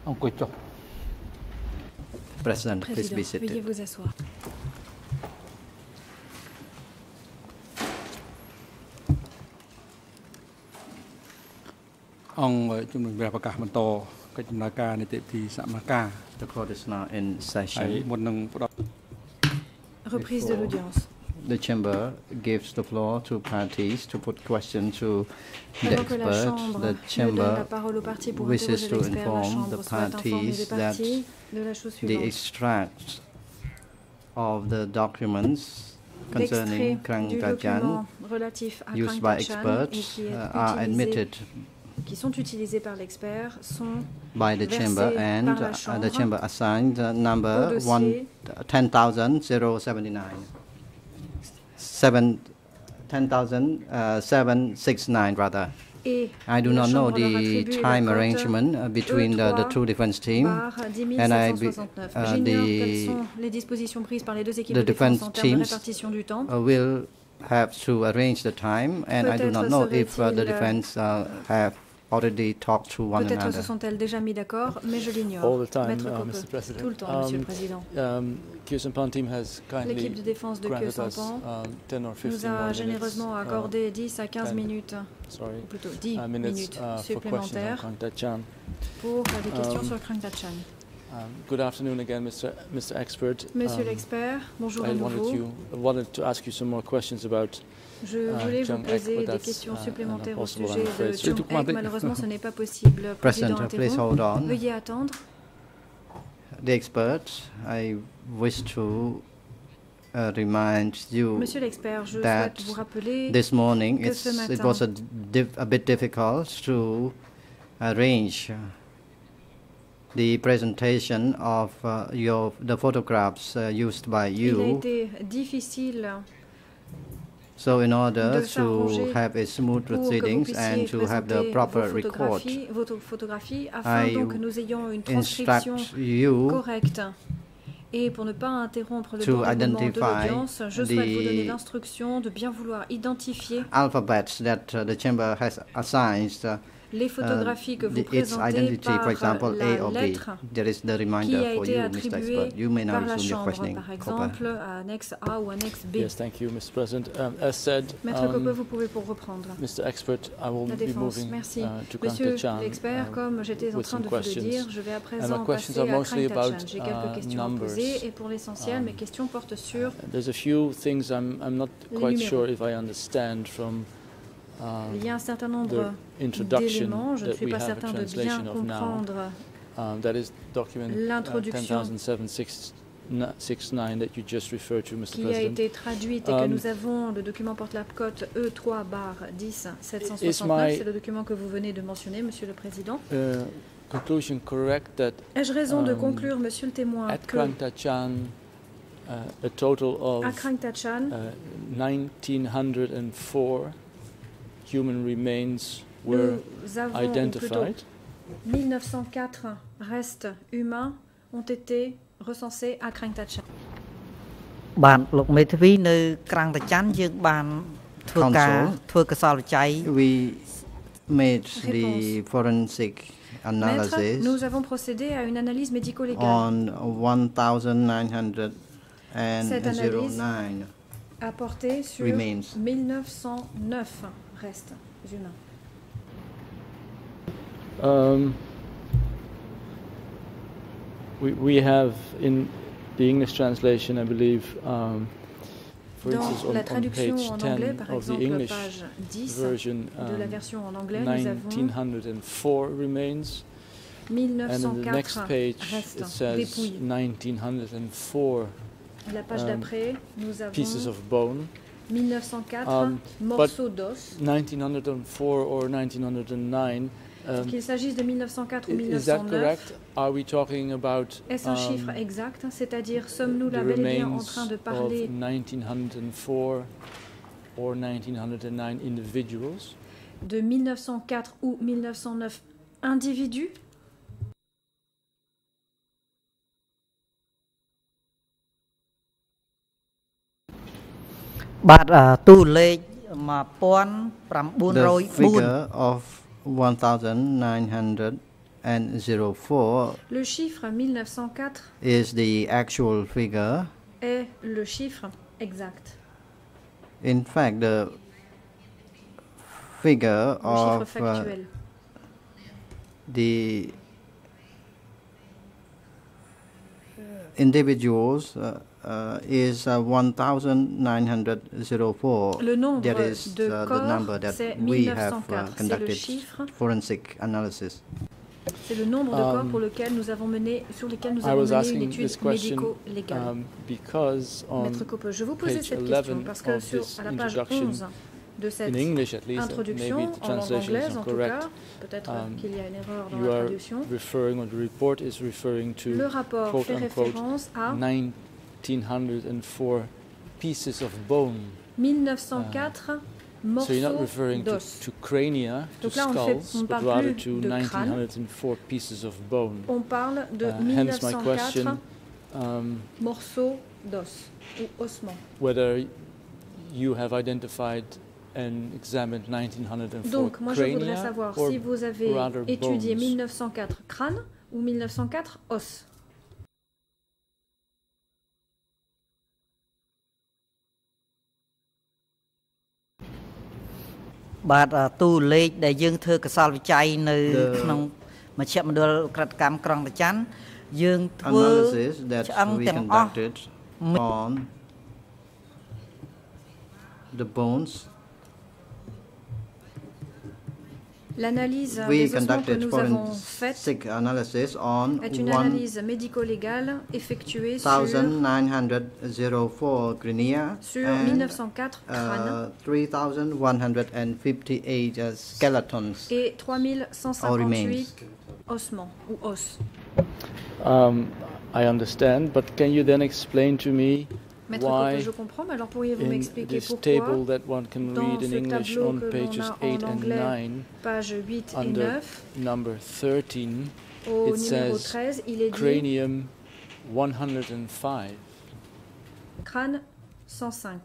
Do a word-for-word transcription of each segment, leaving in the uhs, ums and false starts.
President, please be Président, veuillez seated. vous asseoir. The court is now in session. Reprise de l'audience. The chamber gives the floor to parties to put questions to the Avant que la expert. Chambre The ne donne la chamber parole aux parties pour wishes interroger to l'expert, la inform Chambre the souhaite informer les parties that parties de la chose the suivante. extract of the documents concerning L'extrait Krang du Tajan document relatif à used Krang by Tachan et experts qui, est uh, are utilisé, admitted qui sont utilisés par l'expert sont by the chamber, versés and par la uh, Chambre the chamber assigned the number au dossier ten thousand seventy-nine. Seven, ten thousand seven sixty-nine rather. et I do la not know Chambre leur the attribue la time cote arrangement uh, between the, the E two defense teams, barre dix mille and I sept be, cent soixante-neuf. uh, J'ignore quelles the, sont les dispositions prises par les deux équipes the de défense defense en termes de teams répartition du temps. uh, will have to arrange the time, and I do not Peut-être know if uh, the serait-il, defense uh, have already talked to one Peut-être se another. sont-elles déjà mis d'accord, mais je l'ignore. All the time, Maître uh, Coppe, Mister President. tout le temps, Monsieur Um, le Président. Um, Q Sampan team has kindly L'équipe de défense de Q granted us Sampan um, ten or nous fifteen a more généreusement minutes, accordé dix à quinze ten, minutes, sorry, ou plutôt dix uh, minutes minutes uh, for questions on supplémentaires Krang Tachan. pour des questions Um, sur Krang Tachan. Um, good afternoon again, Mister Mister Expert. Monsieur Um, l'expert, bonjour I à wanted, nouveau. you, wanted to ask you some more questions about Je uh, voulais vous Jung Ek, poser but des that's, questions uh, supplémentaires au impossible, sujet I'm de afraid. Jung Ek. Malheureusement, ce n'est pas possible. Président President, please interrompt. hold on. Veuillez attendre. The expert, I wish to uh, remind you Monsieur l'expert, je that souhaite vous rappeler this morning que it's, ce matin, it was a, diff, a bit difficult to arrange the presentation of uh, your the photographs uh, used by il a you. été difficile So in order de to s'arranger have a smooth pour que vous proceedings puissiez and to have the présenter proper vos record, photographies, vos photographies afin I donc que nous ayons une transcription instruct you correcte. Et pour ne pas interrompre le to bon déroulement de identify l'audience, je souhaite vous donner the l'instruction de bien vouloir identifier alphabets that uh, the chamber has assigned. Uh, les photographies que uh, vous the, its présentez identity, for par example, A la or B. lettre There is the qui reminder a for été you, Mister attribuée Expert. You may now par la resume your Chambre, questioning. par Copper. exemple, à annexe A ou annexe B. Yes, thank you, Mister President. Um, as said, Maître um, Coppe, vous pouvez pour reprendre. Mister Expert, I will La be défense, moving merci. uh, to Krang Monsieur Tachan l'expert, um, comme j'étais en with train some de vous le questions. dire, je vais à And présent my questions passer are à mostly Krang Tachan. about J'ai quelques uh, questions à numbers. poser et pour l'essentiel, Um, mes questions portent sur There's a few things I'm, I'm not les quite numéros. sure if I understand from uh, Il y a un certain the nombre introduction d'éléments, je ne that suis we pas have a certain de bien translation of now. comprendre Um, that is document uh, ten l'introduction thousand seven sixty-nine that you just referred to, Mister qui a President. été traduite et que Um, nous avons. Le document porte la cote E trois barre dix sept cent Is soixante-neuf. my- C'est le document que vous venez de mentionner, Monsieur le Président. Uh, conclusion correct that Ai-je raison de um, conclure, Monsieur le témoin, at que Krang Tachan uh, a total of à Krang Tachan, uh, nineteen oh four human remains were nous avons, ou plutôt identified? mille neuf cent quatre restes humains ont été recensés à Krang Tachan. បាទលោកមេធាវីនៅក្រាំងតាច័ន្ទយើងបានធ្វើការ Counsel. ធ្វើកសលវិច័យ We made Réponse. the forensic Maître, analysis nous avons procédé à une analyse médico-légale on one thousand nine hundred Cette analyse nine a porté sur remains. mille neuf cent neuf restes humains. Um, we, we have in the English translation, I believe, um, for Dans instance, on, la on traduction page en anglais, ten par of the exemple, English page dix version, de la um, version en anglais, nous avons nineteen oh four remains, and in the next mille neuf cent quatre page restes it says dépouilles. nineteen oh four La page um, d'après, nous pieces avons of bone. mille neuf cent quatre Um, morceaux d'os. nineteen oh four or nineteen oh nine, um, Qu'il s'agisse de mille neuf cent quatre ou i- mille is neuf that cent neuf, correct? Are we talking about est-ce un um, chiffre exact? C'est-à-dire, sommes-nous là the bel et bien en remains train de of parler nineteen oh four or nineteen oh nine individuals? de mille neuf cent quatre ou mille neuf cent neuf individus? ။ បាទអឺតួលេខ The figure of one thousand nine hundred four Le chiffre mille neuf cent quatre is the actual figure. est le chiffre exact. In fact, the figure Le chiffre of uh, factuel. the individuals uh, uh, is uh, one thousand nine hundred four. Le nombre That is de uh, the corps, number that c'est we mille neuf have cent uh, quatre. C'est le conducted chiffre, forensic analysis. c'est le nombre de corps Um, pour lequel nous avons mené, sur lesquels nous I avons was mené une asking étude this question médico-légale. um, because on Maître Coppe, je vous posais page cette question eleven parce que of sur this à la page introduction, onze de cette in English at least, introduction, maybe the en langue translation is anglaise en tout incorrect, cas, peut-être um, qu'il y a une erreur dans you la are traduction, referring, or the report is referring to le rapport quote fait unquote référence à nineteen oh four pieces of bone. mille neuf cent quatre So you're not morceaux referring to, d'os. to crania, to Donc là, on fait- skulls, on but parle rather plus to de crâne. nineteen oh four pieces of bone. On parle de Uh, hence my mille neuf cent quatre question, um, morceaux d'os ou ossements. whether you have identified and examined nineteen oh four Donc, moi, je voudrais crania savoir or si vous avez rather étudié bones. mille neuf cent quatre crânes ou mille neuf cent quatre os. បាទទូលេខដែលយើងធ្វើកសលវិច័យនៅ The ក្នុងមជ្ឈមណ្ឌលក្រិតកម្មក្រុងតាចាន់យើងធ្វើ Analysis that ឆ្អឹង we ទាំងអស់ conducted on the bones. L'analyse We des ossements que conducted nous avons faite forensic analysis on est une analyse médico-légale effectuée sur, nineteen oh four crania sur and mille neuf cent quatre crânes uh, three thousand one hundred fifty-eight uh, skeletons et trois mille cent or remains. cinquante-huit ossements ou os. Um, I understand, but can you then explain to me Maître why Coppe, je comprends, mais alors pourriez-vous in m'expliquer this pourquoi table that one can dans read in ce English tableau on que l'on pages a en eight and anglais, nine, pages huit et under neuf, number thirteen, au it numéro says treize, il est dit cranium one hundred five. crâne cent cinq.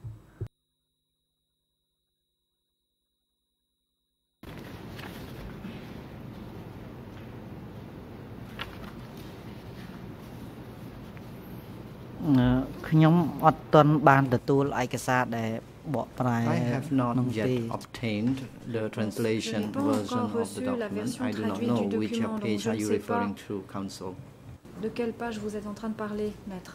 Uh, ខ្ញុំអត់ទាន់បានទទួលឯកសារដែលបកប្រែ I have not ក្នុង yet ទេ obtained the translation Je n'ai pas version encore of the reçu la document. version I do not traduite know du which document, donc page je are ne you sais pas. referring to, Council. De quelle page vous êtes en train de parler, maître?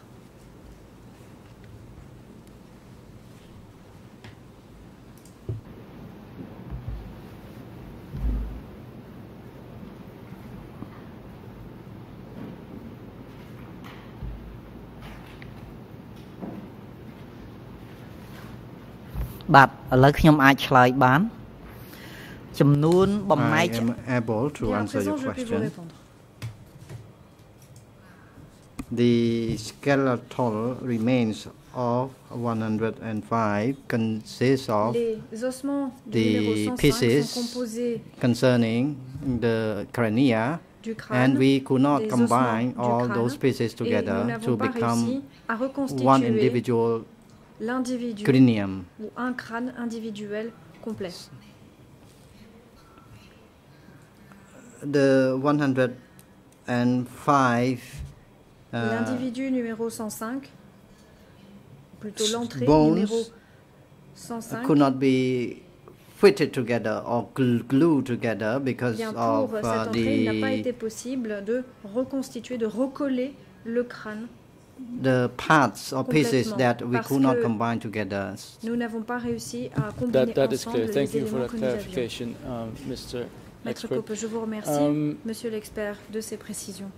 បាទឥឡូវខ្ញុំអាចឆ្លើយបានចំនួនបំណែ I ក am able to Bien, à answer your présent, je peux vous question. répondre. The skeletal remains of one hundred five consist of Les ossements du the numéro cent cinq pieces sont composés concerning the crania, du crâne, and we could not des combine ossements du all crâne, those pieces et nous together to n'avons pas become réussi à one reconstituer individual l'individu cranium. ou un crâne individuel complet. The one hundred five uh, L'individu numéro cent cinq, plutôt l'entrée bones numéro cent cinq, could not be fitted together or gl- glued together because bien of pour cette uh, entrée, il n'a pas été the possible de reconstituer, de recoller le crâne. the parts or pieces Complètement, that we parce could not que combine together. Nous n'avons pas réussi à That, combiner that is ensemble clear. Thank les you for éléments that que nous avions. clarification, um, Mister Maître Expert. Coppe, je vous remercie, Um, monsieur l'expert, de ces précisions.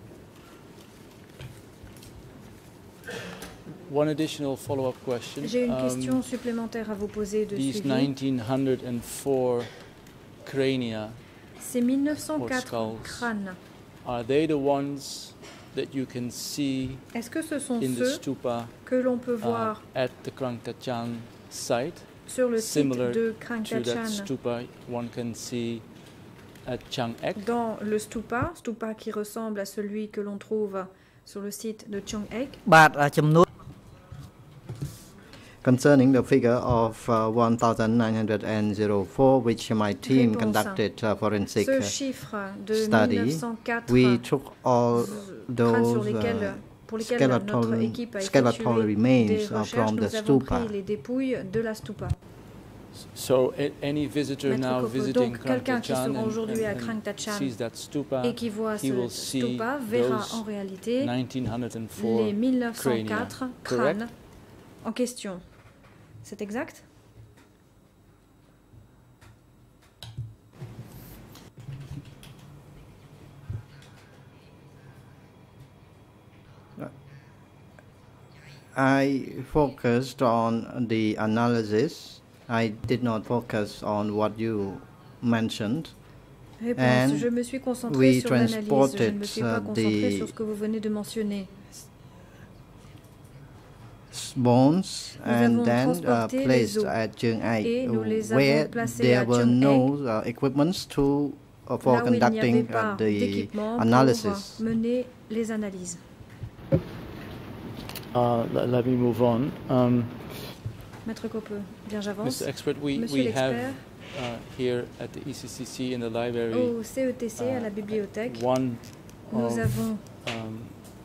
One additional follow-up question. J'ai une Um, question supplémentaire à vous poser de These suivi. nineteen oh four crania, Ces mille neuf cent or quatre skulls. crânes, are they the ones that you can see est-ce que ce sont in the ceux stupa que l'on peut uh, voir at the Krangtachan site, sur le site similar de to that Krangtachan stupa one can see at Chang'ek? dans le stupa, stupa qui ressemble à celui que l'on trouve sur le site de Chang'ek? បាទចំនួន concerning the figure of uh, one thousand nine hundred four, which my team Réponse. conducted a forensic Ce uh, chiffre de study, mille neuf cent quatre we took all crânes sur those lesquels, uh, pour lesquels notre skeletal, équipe a skeletal effectué des remains uh, recherches, from the nous avons stupa. pris les dépouilles de la stupa. So a- any visitor Maître now Kopo, visiting donc quelqu'un qui se Krangtachan rend and, aujourd'hui à and, and Krangtachan sees that stupa, et qui voit he will ce see stupa verra those en réalité nineteen oh four les mille neuf cent crania, quatre correct? crânes en question. C'est exact? I focused on the analysis. I did not focus on what you mentioned. Réponse. And Je me suis concentré we sur l'analyse. Je ne transported me suis pas uh, concentré the sur ce que vous venez de mentionner. bones Nous and avons then uh, transporté les placed os at Cheung Ai, et nous les where avons placés there à were Cheung Ai, no uh, equipments to uh, for là où il n'y avait conducting pas uh, the d'équipement pour analysis. mener les analyses. Uh, let, let me move on. Um, Maître Kopo, bien j'avance. Mister Expert, we, Monsieur we have l'expert, uh, here at the E C C C in the library au C E T C, à la uh, bibliothèque, one nous of, avons um,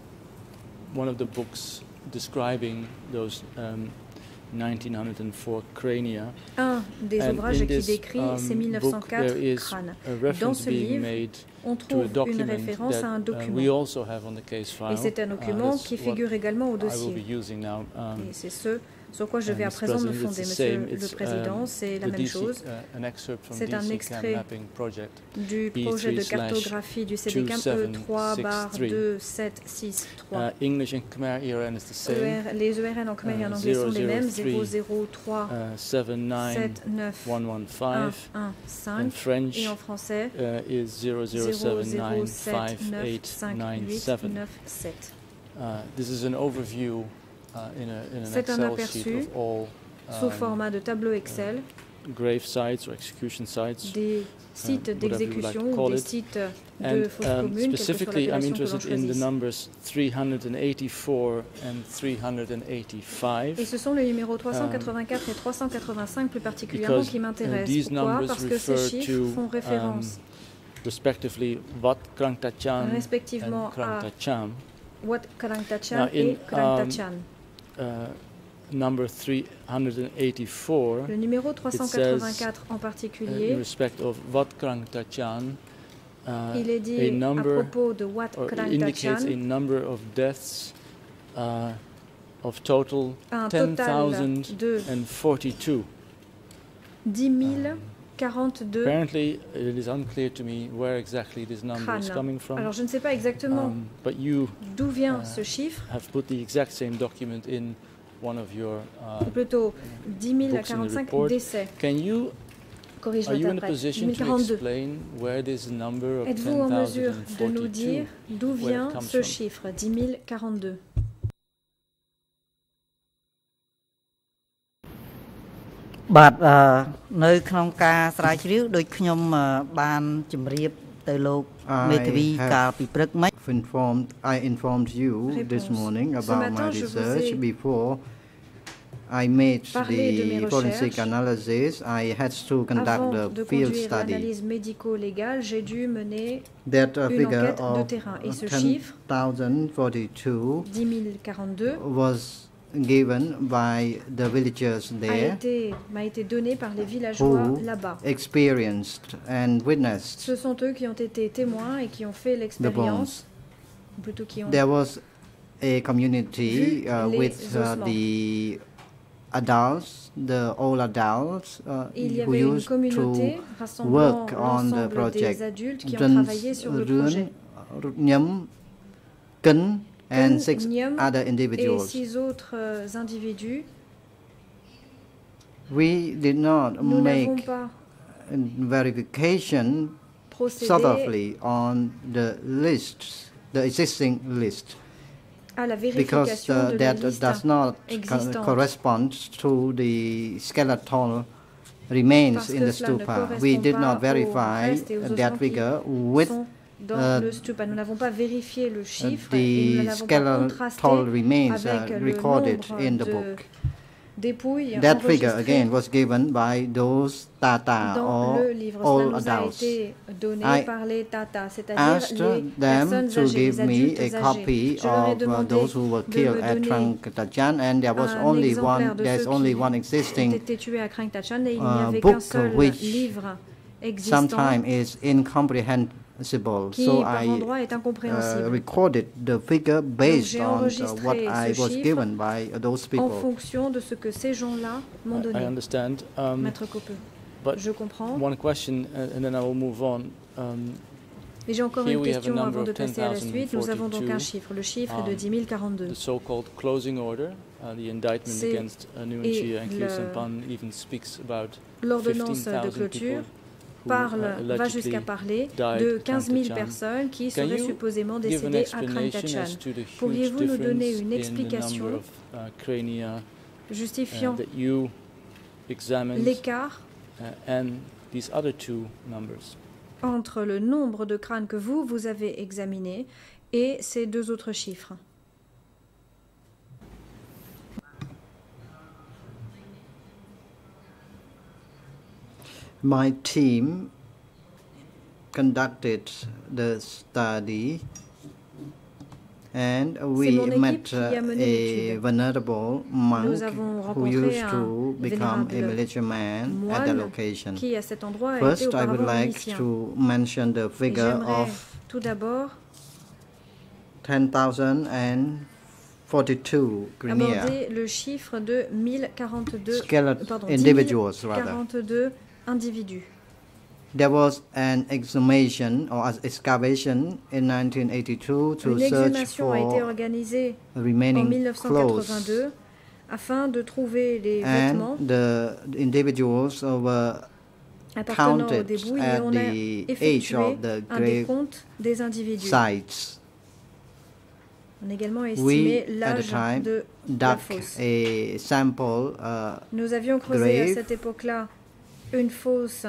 one of the books describing those um, nineteen oh four crania. un des And ouvrages in qui this, décrit um, ces mille neuf cent book, quatre there is crânes. a Dans reference ce being livre, made on to a trouve une document référence à un that uh, document. we also have on the case file. Et c'est un Uh, document that's qui what figure également au I will be dossier. using now. Um, Et c'est ce sur quoi je vais à Mister présent me President, fonder, it's the Monsieur same. le It's, Président. um, C'est la the même D C, chose. uh, an excerpt from C'est un D C Cam extrait Mapping Project du projet de cartographie du C D C A M E trois barre deux sept six trois. Uh, English and Khmer E R N is the same. Les E R N en khmer et en Uh, anglais sont les mêmes. zéro zéro zéro trois Uh, seven nine sept neuf one one un five. un And cinq. French Et en français, uh, is zero zero zéro seven zéro nine sept five neuf eight cinq nine huit seven. neuf sept. Uh, this is an overview uh, in, a, in an C'est un Excel aperçu sheet of all sous um, format de tableau Excel grave sites or execution sites. des sites whatever you like to d'exécution ou call des it. sites de And fausses um, communes, quelle que soit specifically, I'm l'appellation que l'on interested in the choisisse. numbers three hundred eighty-four and three hundred eighty-five. Et ce sont les numéros trois cent quatre-vingt-quatre et trois cent quatre-vingt-cinq plus particulièrement because, qui uh, m'intéressent. these Pourquoi? numbers Parce que ces refer chiffres to, font référence um, respectively Wat Krangtachan respectivement and à Krangtacham. Wat Krangtachan Now, in, et Krangtachan. Uh, number three hundred eighty-four, Le numéro trois cent quatre-vingt-quatre en uh, in particulier, respect of Wat Krangtachan, uh, il est a dit à number propos de Wat or indicates a Krangtachan number of deaths uh, of total un ten total thousand de forty-two. dix mille quarante-deux Apparently, it is unclear to me where exactly this number is crânes. coming from. Alors je ne sais pas exactement Um, but you d'où vient uh, ce chiffre, have put the exact same document in one of your. Uh, ou plutôt dix mille books in the quarante-cinq report. décès. can you Corrige are you in a l'interprète. position to dix mille quarante-deux. explain where this number of Êtes-vous en ten mesure thousand de nous dire forty-two? d'où where it vient comes ce from? chiffre, dix mille quarante-deux? បាទអឺនៅក្នុងការស្រាវជ្រាវដូចខ្ញុំអឺបានជម្រាបទៅលោកមេធាវីកាលពីព្រឹកមិញ Informed, I informed you this Réponse. morning Ce about matin, my je vous research. ai Before I made parlé de mes the forensic recherches. analysis, I had to conduct Avant the de field conduire study. l'analyse médico-légale, j'ai dû mener That uh, une figure enquête de of terrain. Et ce ten chiffre, thousand forty-two, dix mille quarante-deux, was given by the villagers a there été, m'a été donné par les villageois who là-bas. experienced and witnessed Ce sont eux qui ont été témoins et qui ont fait the l'expérience, bones. ou plutôt qui ont There was a community Vu uh, les with uh, ossements. the adults, the old adults uh, Il y who avait une used communauté to rassemblant work on the l'ensemble project. des adultes qui ont Dân travaillé sur le Rươn, projet. Nhâm, Cân, and Cân, six Nhâm other Et individuals. six autres euh, individus, We did not nous n'avons make pas verification procédé thoroughly on the lists, the existing list, à la because vérification uh, de la that liste does not co- existante. correspond to the skeletal remains Parce in que the cela ne stupa. correspond We did pas not aux verify restes et aux that ossements qui figure with sont dans uh, le stupa. Nous n'avons pas vérifié le chiffre et nous the ne l'avons pas contrasté skeletal remains avec uh, le recorded nombre in the de book. dépouilles that figure enregistrées again was given by those Tata dans or le livre. Cela all nous a adults. été donné I par les Tata, c'est-à-dire asked les them personnes to âgées, give les me adultes a âgés. copy Je leur ai of uh, demandé those who were de killed me at donner Trangkatajan, and there was un only exemplaire one. de There's ceux only qui one ont existing été tués à Krangtachan et il n'y uh, avait qu'un book seul which livre existant sometimes is incomprehensible. qui, So par I endroits, est uh, incompréhensible. recorded the figure Donc based j'ai on uh, enregistré what I ce was chiffre given by uh, those en people. fonction de ce que ces gens-là m'ont I donné. understand. Um, Maître Copeux, but je comprends. one question, uh, and then I will move on. Um, Et j'ai encore here une we have a question number avant of de passer à la suite. Nous avons donc un ten thousand forty-two, chiffre, le chiffre um, de dix mille quarante-deux. the so-called closing order, uh, the indictment C'est- against uh, et Nuanchi and le- Sampan even speaks about L'ordonnance de fifteen thousand clôture people who, parle, uh, va allegedly jusqu'à parler died de at quinze mille Krangtachan. personnes qui Can seraient you supposément give an décédées à explanation Krangtachan. as to the huge Pourriez-vous nous donner difference une in the explication number of uh, crania uh, justifiant that you examined l'écart uh, and these other two numbers? entre le nombre de crânes que vous, vous avez examinés et ces deux autres chiffres? My team conducted the study, and we mon équipe met qui a uh, mené a l'étude. vulnerable monk Nous avons who rencontré used un to become a vénérable military man at the moine location. qui, à cet endroit, a été First, I would auparavant like milicien. to mention the Et figure j'aimerais of tout d'abord ten thousand forty-two crania, aborder le chiffre de mille quarante-deux, skeleton pardon, individuals dix mille rather. quarante-deux individus. There was an exhumation or as- excavation in nineteen eighty-two to Une search exhumation a été for organisée en remaining mille neuf cent clothes, quatre-vingt-deux afin de trouver les vêtements and the individuals were appartenant aux counted débouilles et at on a the age effectué of the un grave décompte des individus. sites. On a également We, estimé at the l'âge time, de la dug fosse. a sample uh, Nous avions creusé à grave. cette époque-là une fosse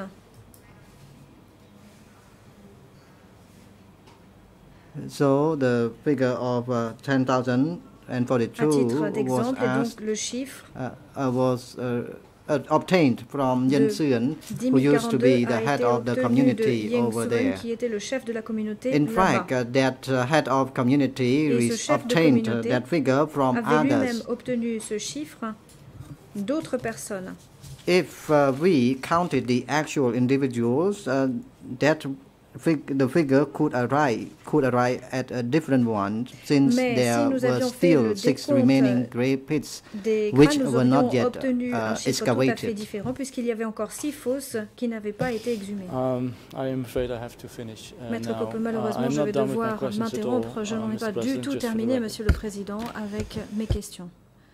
so the figure of uh, ten thousand à forty-two titre was d'exemple et asked, donc le chiffre uh, uh, was uh, uh, obtained from de Yen Suan, dix who mille used to quarante-deux be the a head été of the obtenu de community Yang over Suan there. qui était le chef de la communauté In là-bas. fact, uh, that uh, head of community Et ce re- chef de obtained uh, communauté that figure from avait lui-même others. obtenu ce chiffre d'autres personnes. If uh, we counted the actual individuals, uh, that fig- the figure could arrive could arrive at a different one, since Mais there si nous were avions fait le still six décompte remaining grave pits des which crânes, nous were not aurions yet obtenu un uh, chiffre tout à fait excavated. différent puisqu'il y avait encore six fosses qui n'avaient pas été exhumées. Um, I am afraid I have to finish uh, Maître now. Copeux, Uh, malheureusement, I'm je not vais done with my devoir questions at all, m'interrompre. Je uh, n'en ai Mister pas du President, tout just for the terminé, record. Monsieur le Président, avec mes questions.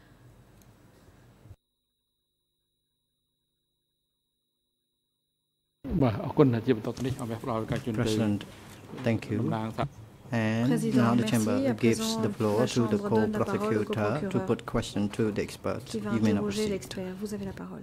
President, thank you. And Président, now the merci. chamber À gives présent, the floor la to the Chambre donne la parole au co-prosecutor to co-procureur put question to the expert. qui va You may now interroger proceed. l'expert. Vous avez la parole.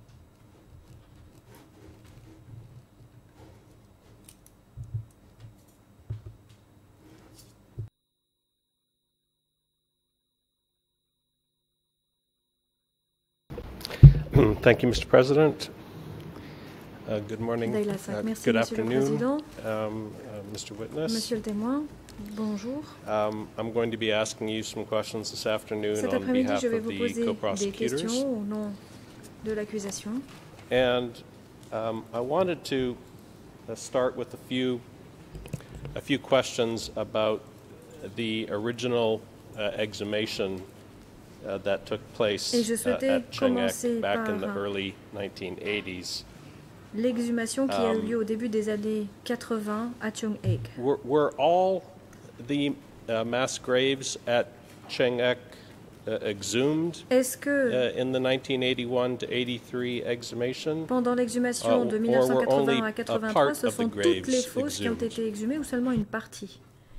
Thank you, Mister President. Uh, good morning. Dayla Sack. Uh, Merci, good Monsieur le afternoon, Président. um, uh, Mister Witness. Monsieur le témoin, bonjour. Um, I'm going to be asking you some questions this afternoon Cet on après-midi, behalf je vais of vous the poser des co-prosecutors. questions au nom de l'accusation. And um, I wanted to uh, start with a few, a few questions about the original uh, exhumation uh, that took place Et je uh, souhaitais at commencer Chengek back in the par early nineteen eighties. l'exhumation qui a eu Um, lieu au début des années quatre-vingts à Chong'ek. Were, were all the uh, mass graves at Chengek uh, exhumed Est-ce que uh, in the nineteen eighty-one to eighty-three exhumation? pendant l'exhumation Uh, de or mille neuf cent were only quatre-vingts à a quatre-vingt-trois, part ce of the sont toutes les graves fosses qui ont exhumed? été exhumées ou seulement une partie?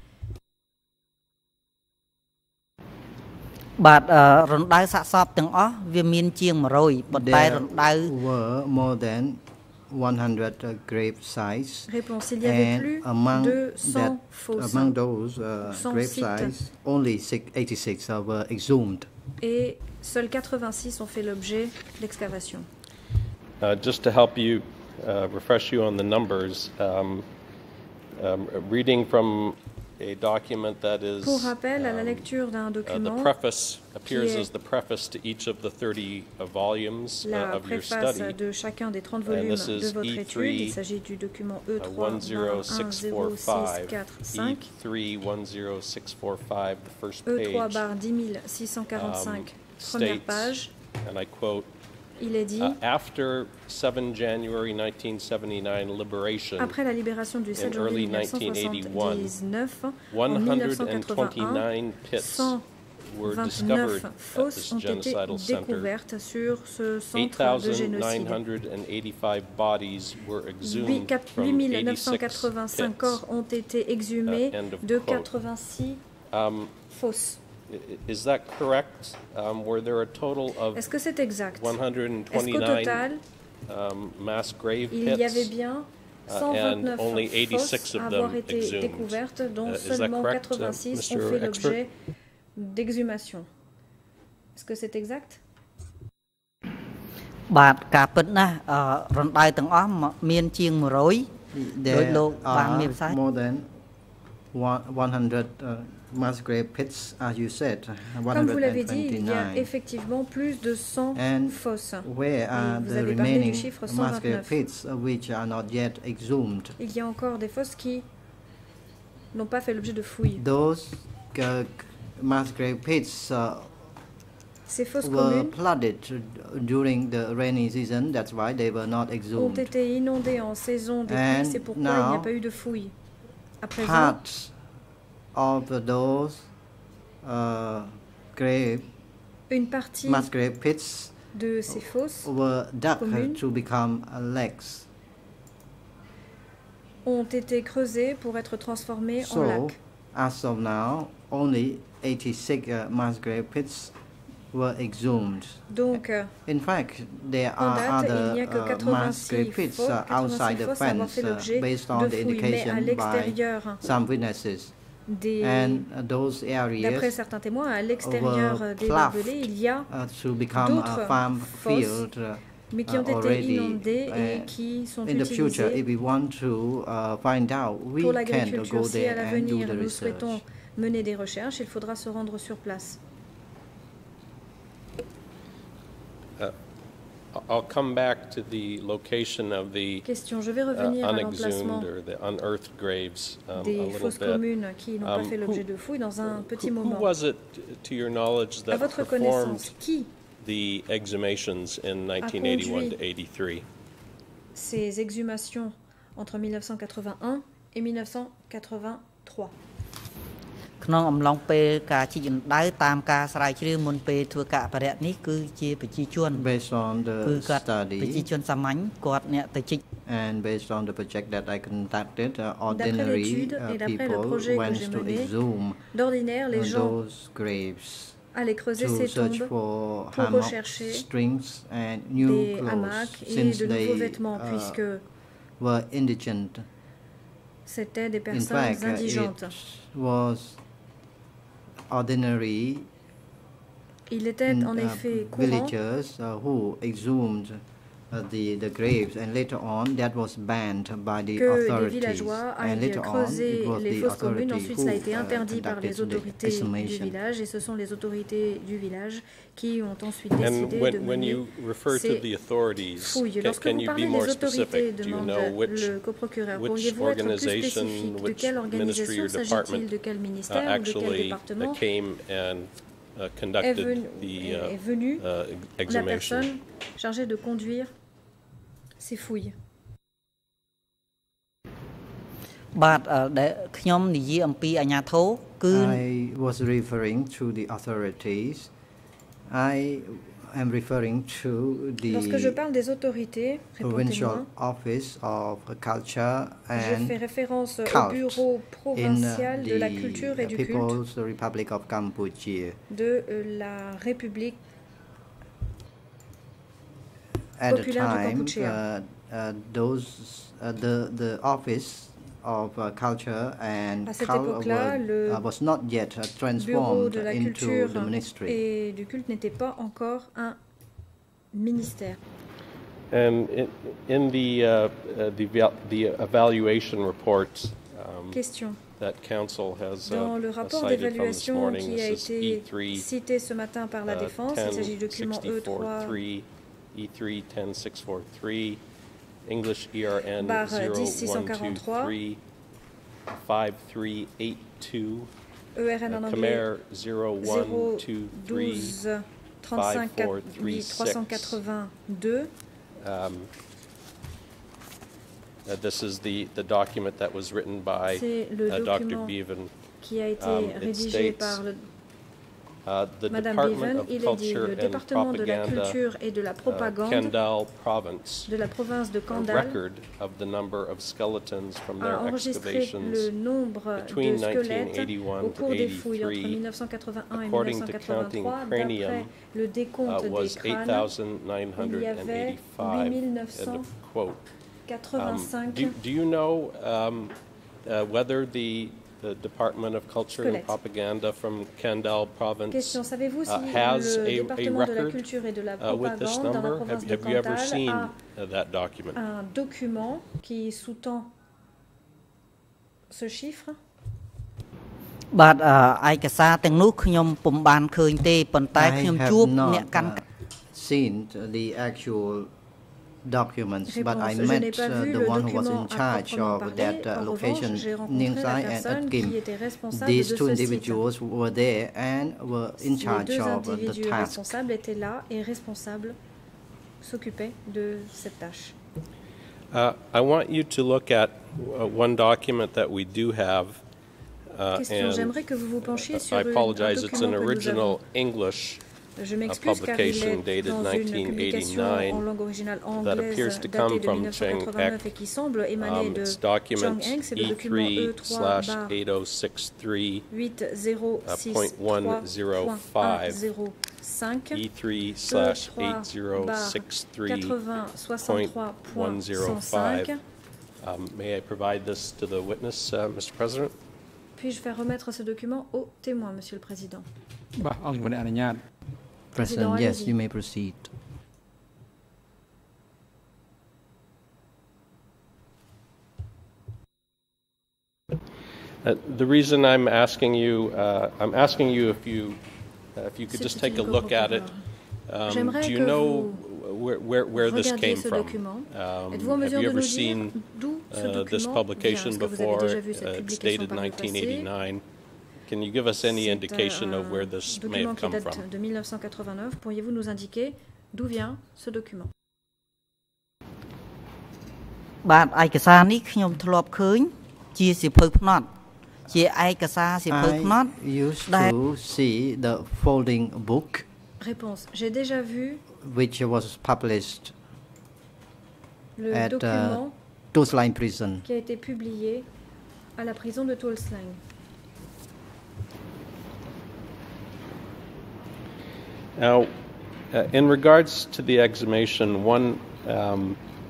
បាទអឺរណ្ដៅសាកសពទាំងអស់វាមានជាងone hundredប៉ុន្តែរ There ណ្ដៅ were more than one hundred uh, grave sites. Réponse, il y avait And plus among de cent that, fosses. among those uh, cent grave sites. sites, only six, eighty-six uh, were exhumed. Et seuls quatre-vingt-six ont fait l'objet d'excavation. Uh, just to help you, uh, refresh you on the numbers, um, um, reading from a document that is, Pour rappel, à la um, lecture d'un uh, the document, preface appears qui est as the preface to each of the thirty uh, volumes uh, la of your préface study. de chacun des trente And volumes this de is votre E étude, three, il s'agit du document E uh, trois one zero barre un six four zéro six five, quatre E cinq, three one zero six four five, the first E trois page, barre dix mille six cent quarante-cinq, première states, page, and I quote, il est dit uh, after seven January nineteen seventy-nine liberation, après la libération du sept janvier mille neuf cent soixante-dix-neuf, en mille neuf cent quatre-vingt-un, pits were discovered vingt-neuf at fosses this ont été genocidal center. découvertes sur ce eight centre de thousand génocide. nine hundred eighty-five bodies were exhumed from huit mille neuf eighty-six cent quatre-vingt-cinq pits. corps ont été exhumés Uh, end of de quote. quatre-vingt-six Um, fosses. i- Is that correct? Um, Were there a total of Est-ce que c'est exact? one hundred Est-ce qu'au twenty-nine total, um, mass grave il y avait pits? bien uh, cent vingt-neuf and only eighty-six fosses of à them avoir été exhumed. découvertes, dont Uh, is that seulement correct, uh, quatre-vingt-six ont Mister fait Expert? l'objet d'exhumation. Est-ce que c'est exact? បាទការពិតណាស់អឺរណ្ដៅទាំងអស់មានជាង100 ដោយ There លោកបានមាន are ផ្សាយ more than one, one hundred uh, mass grave pits, as you said, Comme vous l'avez dit, il y a one hundred twenty-nine. effectivement plus de cent And fosses. where are vous the avez parlé du remaining chiffre mass grave cent vingt-neuf. pits uh, which are not yet exhumed? Il y a encore des fosses qui n'ont pas fait l'objet de fouilles. Those uh, mass grave pits uh, Ces fosses were communes flooded during the rainy season. That's why they were not ont exhumed. été inondées en saison des And pluies, c'est pourquoi il n'y a now, pas eu de fouilles. À présent, Parts of those uh, grave une partie mass grave pits de ces fosses were dug communes to become uh, lakes. ont été creusées pour être transformées en So, lacs. as of now, only eighty-six uh, mass grave pits were exhumed. Donc, euh, In fact, there en are date, il n'y a other que uh, mass quatre-vingt-six grave pits fosses, uh, outside the quatre-vingt-six fosses à avoir fence fait uh, l'objet based on de the fouilles, mais à indication by l'extérieur some witnesses. des... And uh, those D'après areas certains témoins, à l'extérieur were des ploughed barbelés, il y a uh, to become d'autres a farm fosses, field uh, mais qui ont uh, été already. inondées et Uh, qui sont In the future, if utilisées we want to uh, find out, we pour can uh, l'agriculture. go Si à there and do l'avenir the nous research. souhaitons mener des recherches, il faudra se rendre sur place. I'll come back to the location of the Question, je vais uh, revenir à l'emplacement unexhumed or the unearthed graves um, a des little fosses bit. communes qui n'ont pas Um, fait l'objet de fouilles dans un petit Who, who moment. was it, to your knowledge, À that votre performed connaissance, qui the exhumations in nineteen eighty-one to eighty-three? ces exhumations entre mille neuf cent quatre-vingt-un et mille neuf cent quatre-vingt-trois? ក្នុងអំឡុងពេលការជីកអណ្ដៅតាមការស្រាវជ្រាវមុនពេលធ្វើការអភិរក្សនេះគឺជាប្រជាជន Based on គឺ the គាត់ប្រជា study ជនសាមញ្ញគាត់អ្នកទៅជីក and based on the project that I conducted, uh, D'après ordinary l'étude uh, et d'après le people projet que went j'ai to mené, exhume D'ordinaire, les uh, gens those graves allaient creuser to ces search tombes for pour hammock rechercher strings and new des clothes hamacs et since de nouveaux they vêtements, uh, puisque were indigent. c'étaient des In personnes fact, uh, indigentes. it was ordinary Il était in, en uh, effet courant villagers uh, who exhumed uh, the, the graves, and later on that was banned by the que les authorities. villageois And aillent later on, creuser it was les the fosses communes. authority Ensuite, who ça a été uh, interdit par les conducted the autorités du exhumation. village, et ce sont les autorités du village qui ont ensuite And décidé de when, when mener you refer to ces the authorities, fouilles. can, Lorsque can vous you be parlez more des autorités, specific? Do you demande know which, le coprocureur, which pourriez-vous être plus organization, spécifique? De which quelle ministry organisation or s'agit-il? department De quel uh, ministère ou de quel actually uh, département came and uh, est conducted venu- the est uh, venue uh, la exhumation? personne chargée de conduire ces fouilles? បាទអឺដែលខ្ញុំនិយាយអំពីអាជ្ញាធរគឺ I was referring to the authorities. I am referring to Lorsque je the parle des autorités, provincial répondez-moi, office of culture je fais and référence au cult bureau in provincial uh, de la the culture et du culte People's Republic of Cambodia. de euh, la République. at the populaire du time, Kampuchea. uh, uh, those uh, the the office of uh, culture and À cette cul- époque-là, were- le uh, was not yet uh, bureau transformed de la into culture the ministry. et du culte n'était pas encore un ministère. And in, in the, uh, uh, the, val- the evaluation report um, Question. that council has Dans uh, le rapport cited from this d'évaluation morning, qui a this is E été three, cité ce matin par la uh, Défense, il s'agit du document E trois three, E three ten six forty-three, English E R N barre zero dix six cent one two quarante-trois, three, five three eight two, E R N en uh, anglais Khmer zero one two three, douze trente-cinq five four three trois cent quatre-vingt-deux. um, uh, this is the, the document that was written by C'est le uh, Doctor document Bevan. qui a été Um, it rédigé states, par le, Uh, the Madame Department Bevan. of Il est dit Culture le and département de la Propaganda, culture et de la uh, propagande Kendal Province, de la province de a Kandal record of the number of skeletons from their a enregistré excavations le nombre between de squelettes nineteen eighty-one au to cours des fouilles entre eighty-three, mille neuf cent quatre-vingt-un et according mille neuf to cent quatre-vingt-trois. counting D'après cranium, le uh, décompte was des eight crânes, thousand nine hundred il y avait eighty-five. huit mille neuf End cent of quote. quatre-vingt-cinq Um, do, do you know um, uh, whether the, the Department of Culture and Squelettes. Propaganda from Kendal Province Question. Savez-vous si uh, has le a, a département de la record culture et de la uh, with this propagande dans la number? province Have, de have you ever Kandal seen a uh, that document? un document qui sous-tend ce chiffre? បាទអឺឯកសារទាំងនោះខ្ញុំពុំបានឃើញទេប៉ុន្តែ I ខ្ញុំ have ជួប not អ្នកកាន់ uh, seen the actual documents, but I Réponse. Je met n'ai pas uh, vu the le one who was document in à charge proprement of parler. that uh, En location, revanche, j'ai rencontré Ning la Sai and personne At qui Kim. était responsable These de two ce site. individuals were there and were in Les charge deux of uh, the individus task. responsables étaient là et responsables s'occupaient de cette tâche. Uh, I want you to look at uh, one document that we do have. Uh, Question. and J'aimerais que vous vous penchiez sur I une- un apologize, it's document an que nous original avons. English Je a m'excuse car il publication est dated dans une publication en nineteen langue originale that anglaise appears to datée come de from mille neuf cent quatre-vingt-neuf Cheng et qui semble émaner Um, de it's document Chang-Eng. C'est le E document three E trois slash barre eight oh six three, huit zéro six point trois one zero point five, un zéro cinq E three slash E trois eight zero six three, quatre-vingts soixante-trois point one zero cent cinq. five. Um, may I provide this to the witness, uh, Mister President? Puis-je faire remettre ce document au témoin, Monsieur le Président? បាទអង្គជំនះអនុញ្ញាត President, allez-y. yes, you may proceed. Uh, the reason I'm asking you, uh, I'm asking you if you, uh, if you could just take a look at it. Um, J'aimerais do you que know where, where, where this Regardiez came ce from? document. Um, Êtes-vous en have mesure you de ever nous dire seen d'où ce uh, this document vient? publication Est-ce que vous avez before? déjà vu cette Uh, it's publication dated par le passé? nineteen eighty-nine. Can you give us any C'est indication of where un this may document have qui come date from? de mille neuf cent quatre-vingt-neuf. Pourriez-vous nous indiquer d'où vient ce document? បាទឯកសារនេះខ្ញុំធ្លាប់ឃើញជាសៀវភៅផ្នត់ជាឯកសារសៀវភៅផ្នត់ I used to see the folding book Réponse. J'ai déjà vu which was published le at uh, document Tusline Prison. qui a été publié à la prison de Tulslang. Now, uh, in regards to the exhumation, one um,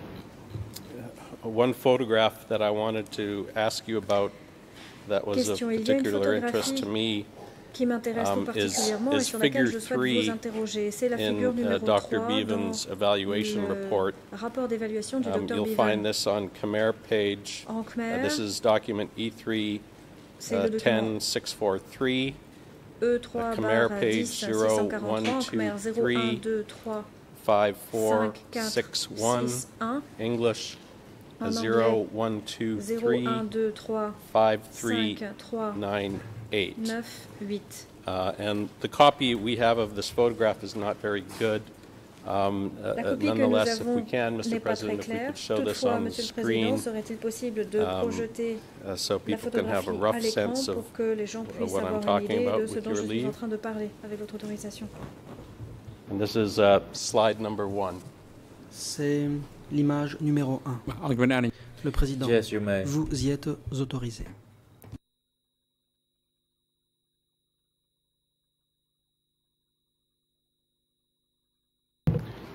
one photograph that I wanted to ask you about that was Question. of Il y a une particular interest to photographie me qui m'intéresse um, tout is- particulièrement is et sur laquelle je figure souhaite three vous interroger. C'est la in figure uh, numéro Doctor trois Bevan's dans evaluation le report. rapport d'évaluation du Um, docteur you'll Bevan. find this on Khmer page. En Uh, Khmer, this is document E three c'est uh, le document ten six four three. E trois Khmer barre page dix six zero cent quarante-trois, one en Khmer two zéro un three deux trois five four cinq quatre six one. six un, English en zero anglais one two zéro three un deux trois five three cinq trois nine eight. neuf huit. Uh, and the copy we have of this photograph is not very good. Um, uh, La uh, copie que nous nonetheless, if avons we can, Mister n'est pas très President, if we claire. could show this Toutefois, on the Monsieur le Président, screen serait-il possible de um, projeter uh, so la people can have a photographie rough à l'écran sense of pour que les gens puissent what I'm avoir une talking idée about de ce with dont your je suis en leave. train de parler avec votre autorisation? And this is uh, slide number one. C'est l'image numéro un. បាទអង្គជំនះអនុញ្ញាត Le président, Yes, you may. vous y êtes autorisé.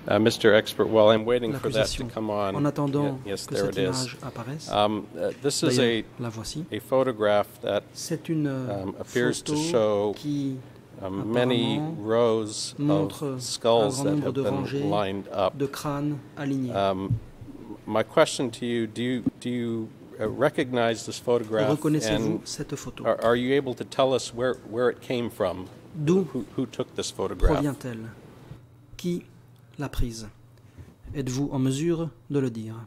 Uh, Mister Expert, while I'm waiting for that to l'accusation. come on, En attendant yes, que there cette it is. image apparaisse, Um, uh, this is a, d'ailleurs, la voici. a photograph that C'est une um, appears to photo show qui um, many apparemment rows montre of un skulls grand that nombre have de been rangées lined up. de crânes alignés. Um, my question to you: Do you do you uh, recognize this photograph? Reconnaissez-vous And cette photo? are, are you able to tell us where where it came from? D'où Who, who took this photograph? provient-elle? Qui l'a prise? Êtes-vous en mesure de le dire?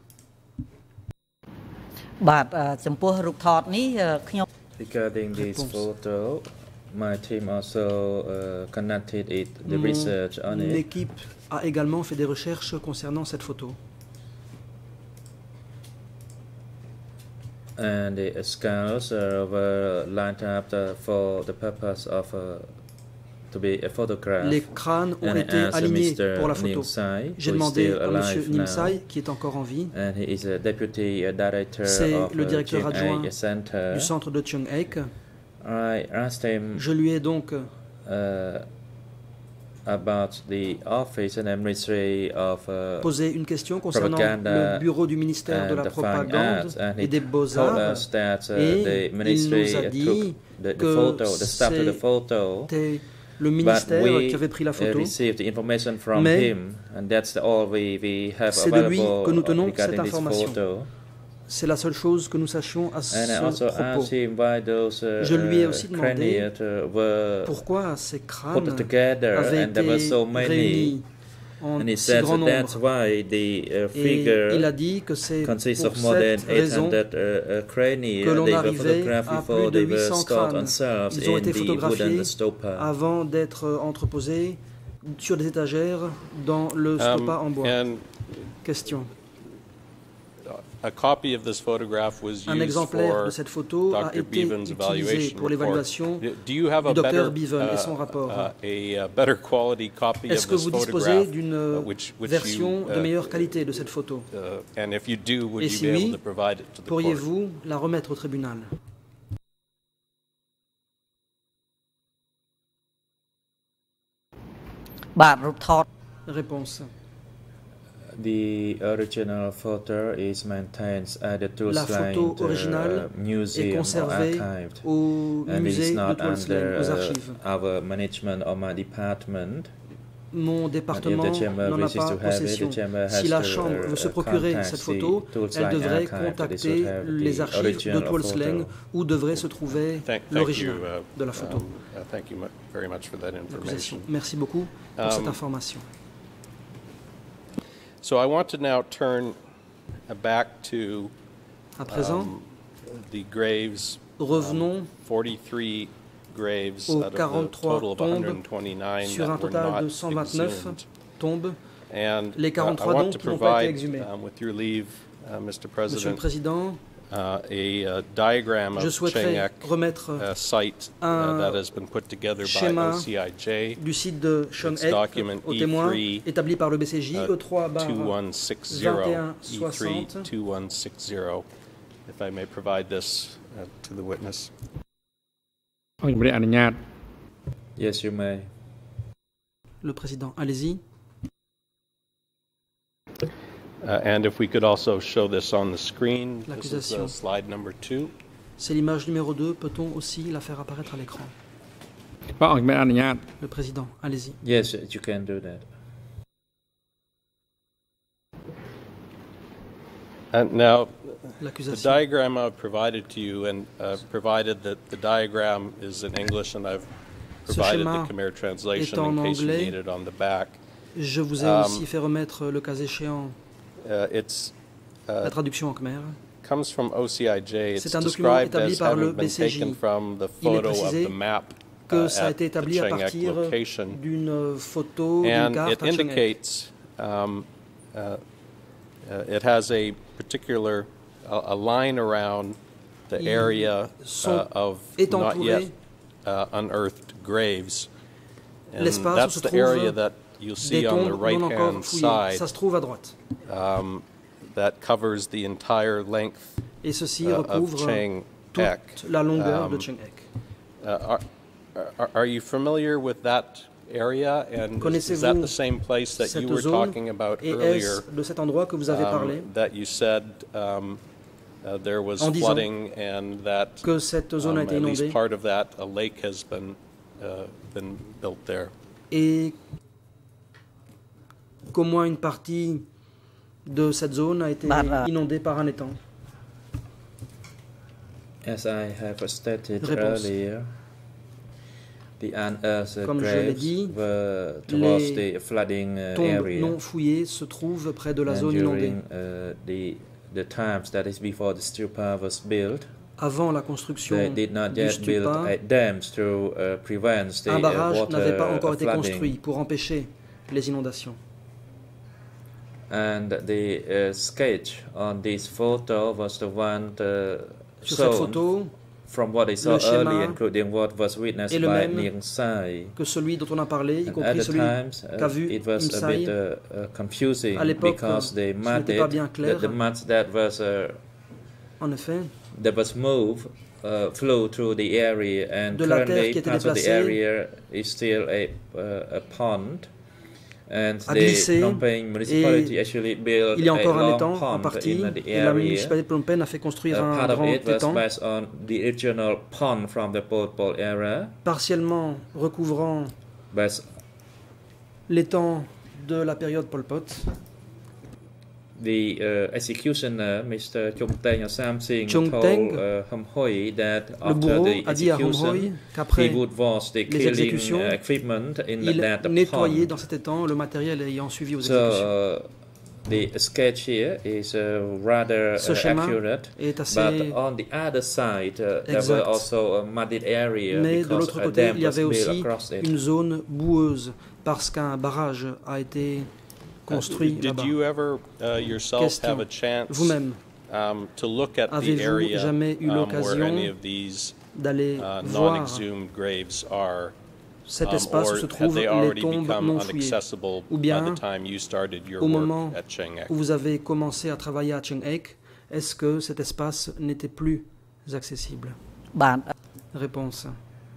បាទអឺចំពោះរូបថតនេះអឺខ្ញុំ Regarding this Réponse. photo, my team also uh, conducted it, the Mon research on it. équipe a également fait des recherches concernant cette photo. And the skulls uh, were lined up uh, for the purpose of uh, to be a photograph. Les crânes ont And I été asked alignés Mister pour la photo. Nimsai, J'ai who is demandé still à M. alive now, Nimsai, qui est encore en vie, and he is a deputy uh, director C'est of le uh, directeur Chiang adjoint Ai Center. du centre de Chiang Ai. I asked him Je lui ai donc uh, about the office and ministry of uh, posé une question concernant propaganda le bureau du ministère de and la the fine propagande arts, and et he des told beaux-arts. us that uh, Et the il ministry nous a uh, dit took the, the que photo, the staff took the photo, c'était le but ministère we qui avait pris la uh, photo. received the information from Mais him, and that's the, all we, we have c'est de lui available que nous tenons regarding cette this information. photo. C'est la seule chose que nous sachions à And I also ce propos. asked him why those uh, Je lui ai uh, aussi demandé craniates uh, were Pourquoi ces put crânes together, avaient and there were été so many. réunis en And he si said grand that that's nombre. why the uh, Et figure il a dit que c'est consists pour of more than cette raison eight hundred uh, uh, crania. que l'on They were arrivait photographed à before plus de they were huit cents stored crânes. on shelves Ils ont in été the photographiés wooden stupa. avant d'être entreposés sur des étagères dans le stupa en Um, bois. and Question. a copy of this photograph was Un used exemplaire for de cette photo a Doctor été Bevan's utilisé evaluation pour report. l'évaluation Do you have a du docteur better, Bevan et uh, son rapport. uh, a, uh, better quality copy Est-ce of que this vous disposez photograph, d'une uh, which, which version you, de uh, meilleure qualité de cette photo? uh, and if you do, would Et you si be oui, able to provide it to the court? Pourriez-vous la remettre au tribunal? បាទរូបថត Réponse. The original photo is maintained at the La photo Tulsland uh, originale est museum or conservée archived, au and it musée is de not Tulsland, under aux uh, archives. our management or my department. Mon And if département the chamber n'en a wishes pas to have it, possession. the chamber has Si la to, Chambre uh, veut se procurer contact cette the photo, Tulsland elle devrait archive. They contacter should have les the archives de original Tuolsleng photo. où devrait se trouver Thank, thank you, l'original uh, de la photo. um, uh, thank you mu- very much for that L'accusation. information. Merci beaucoup pour Um, cette information. So I want to now turn uh, back to À présent, um, the graves, revenons um, forty-three graves aux out of the quarante-trois total of tombes one hundred twenty-nine sur un that were total not de cent vingt-neuf exhumed. tombes. And Les uh, I quarante-trois want dons to qui n'ont pas été provide, exhumés. um, with your leave, uh, Mister Monsieur le President, Président, uh, a uh, diagram je of souhaiterais Chiang Ek remettre uh, site uh, un that has been put together by schéma O C I J, du site de Chiang It's Ek document au témoin E three, établi par le B C J uh, E trois barre two one six vingt et zero, un E three soixante. two one six zero. If I may provide this uh, to the witness. អរគុណអនុញ្ញាត Yes, you may. Le Président, allez-y. Uh, and if we could also show this on the screen, this is uh, L'accusation. slide number two. C'est l'image numéro deux. Peut-on aussi la faire apparaître à l'écran? បាទអរគុណអនុញ្ញាត Le Président, allez-y. Yes, you can do that. And now, the L'accusation. diagram I've provided to you, and uh, provided that the diagram is in English, and I've provided the schéma Khmer translation est en in case you anglais. need it on the back. Je vous ai Um, aussi fait remettre, le cas échéant, Uh, it's la uh, traduction en khmer. comes from O C I J. It's C'est un document described établi as par le having been B C J. taken from the Il est photo of précisé the map que uh, ça a at été the établi à Chiang Ek partir location. d'une photo, d'une And carte it à Chiang Ek. indicates, um, uh, uh, it has a particular, a, a line around the Ils area sont uh, of est not yet entouré uh, unearthed graves. And l'espace où that's se the trouve area that you'll see des on the tombes non encore right-hand fouillées. side Ça se trouve à droite. um, that covers the entire length Et ceci uh, of recouvre Chiang Ek. toute la longueur de Um, Chiang Ek. Uh, are, are, are you familiar with that area, and is, is that Connaissez-vous the same place that you cette were zone? talking about Et earlier? est-ce de cet endroit que vous avez parlé, um, that you said um, uh, there was en disant flooding, and that que cette zone a um, été at least inondée part of that, a lake has been uh, been built there. et qu'au moins une partie de cette zone a été Bah, inondée par un étang? As I have stated Réponse. earlier, the unearthed Comme je l'ai graves dit, were towards les the flooding uh, tombes area. non fouillées se trouvent près de la And zone inondée. during uh, the the times that is before the stupa was built, Avant la construction they did not du yet build stupa, a dams to uh, prevent the un uh, barrage water n'avait pas encore été flooding. construit pour empêcher les inondations. And the uh, sketch on this photo was the one uh, Sur cette shown photo, from what I saw le schéma earlier, including what was witnessed est le by même Niang Sai. que celui dont on a parlé, y And at compris the celui times, uh, qu'a vu it was a Imsai. bit uh, uh, confusing À l'époque, because they ce mud n'était pas it, bien the, clair. the mud that was uh, En effet, that was moved uh, flew through the area, and de la terre currently qui était part of the déplacée area is still a, uh, a pond. And a the glissé, Phnom Penh municipality actually built il y a a encore un long étang en pond partie, in the et la area. municipalité de Phnom Penh a fait construire Uh, un part of grand it was étang, based on the original pond from the Pol Pot era, partiellement recouvrant but l'étang de la période Pol Pot. the uh, executioner, Mister Chung Teng or something, Chung told Teng, uh, Hom Hoi that Le after bourreau the a dit à Hom Hoi execution, he qu'après would wash the les killing exécutions, uh, equipment in il that nettoyait pond. dans cet étang le matériel ayant suivi aux So exécutions. uh, the sketch here is uh, rather Ce uh, schéma accurate, est but assez on the other side uh, there exact. were also a muddied area Mais de because l'autre a côté, dam il y was avait built aussi across it. une zone boueuse parce qu'un barrage a été construit Uh, did là-bas. you ever uh, yourself Question. have a chance Vous-même, um, to look at the avez-vous area jamais eu um, where l'occasion any of these d'aller uh, voir non-exhumed graves are? cet Um, espace or où se had trouvent they les already tombes become non fouillées, unaccessible ou by bien the time you started your au work moment at Cheng Ek? où vous avez commencé à travailler à Cheng Ek, est-ce que cet espace n'était plus accessible? បាទ Réponse.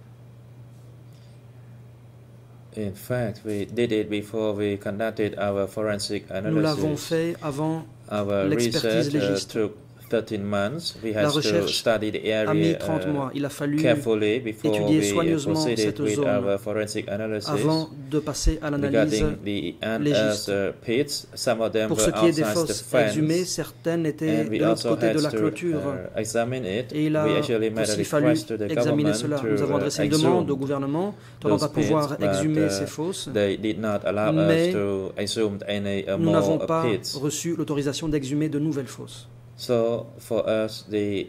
In fact, we did it before we conducted our forensic Nous l'avons analysis. fait avant Our l'expertise research uh, légiste. took thirteen months. We La had to recherche study the a mis area trente uh, mois. Il a fallu carefully before étudier we soigneusement proceeded cette with zone our forensic analysis. avant de passer à l'analyse. Regarding the légiste. unearthed pits, some of them Pour were ce qui est des outside the fosses exhumées, fence, certaines étaient and de we l'autre also côté had de la to clôture. uh, examine it. Et il a We actually made a aussi fallu request to the examiner government cela. to Nous avons uh, adressé une demande au exhume gouvernement demandant à those pits, pouvoir but, exhumer uh, ces fosses. they did not allow Mais us to exhume any uh, Nous more n'avons uh, pas pits. reçu l'autorisation d'exhumer de nouvelles fosses. So for us, the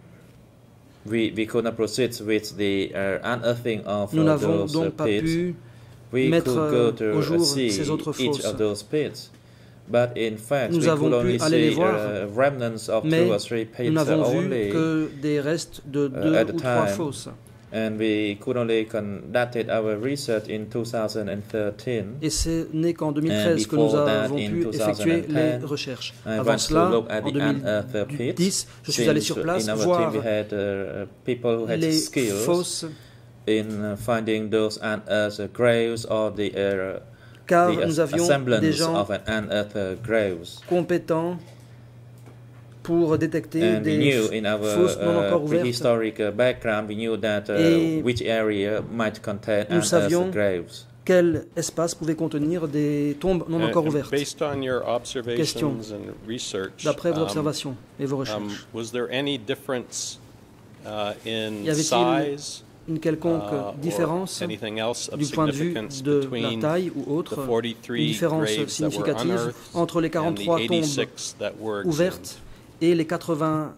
we we could not proceed with the uh, unearthing of Nous uh, n'avons those uh, donc pas pits. pu We mettre could go euh, to au uh, jour see ces autres each fosses. of those pits, but in fact Nous we avons could pu only aller les see voir, uh, remnants of mais two or three pits Nous n'avons vu only, que des restes de deux at the ou trois time. fosses. and we could only conducted our research in two thousand thirteen. Et ce n'est qu'en deux mille treize que nous before that, avons in pu effectuer les twenty ten, recherches. I Avant went to cela, look at en the unearthed deux mille dix, pits, je suis allé since sur place in our voir team we had uh, people who had les skills fosses, in uh, finding those unearthed graves or the, uh, car the nous avions des semblance gens of an unearthed graves. compétents pour détecter And we des knew in our fosses non uh, encore ouvertes. prehistoric uh, background, we knew that uh, Et which area might contain nous savions unearthed graves. Quel espace pouvait contenir des tombes non And- encore and ouvertes? Based on your observations and research, D'après vos um, observations et vos um, recherches, was there any difference uh, in y avait-il size une quelconque uh, or différence anything else of du point de vue significance de la between taille ou the autre, une forty-three différence graves that were significative unearthed entre les and the quarante-trois tombes eighty-six that were exhumed? ouvertes et les quatre-vingt-six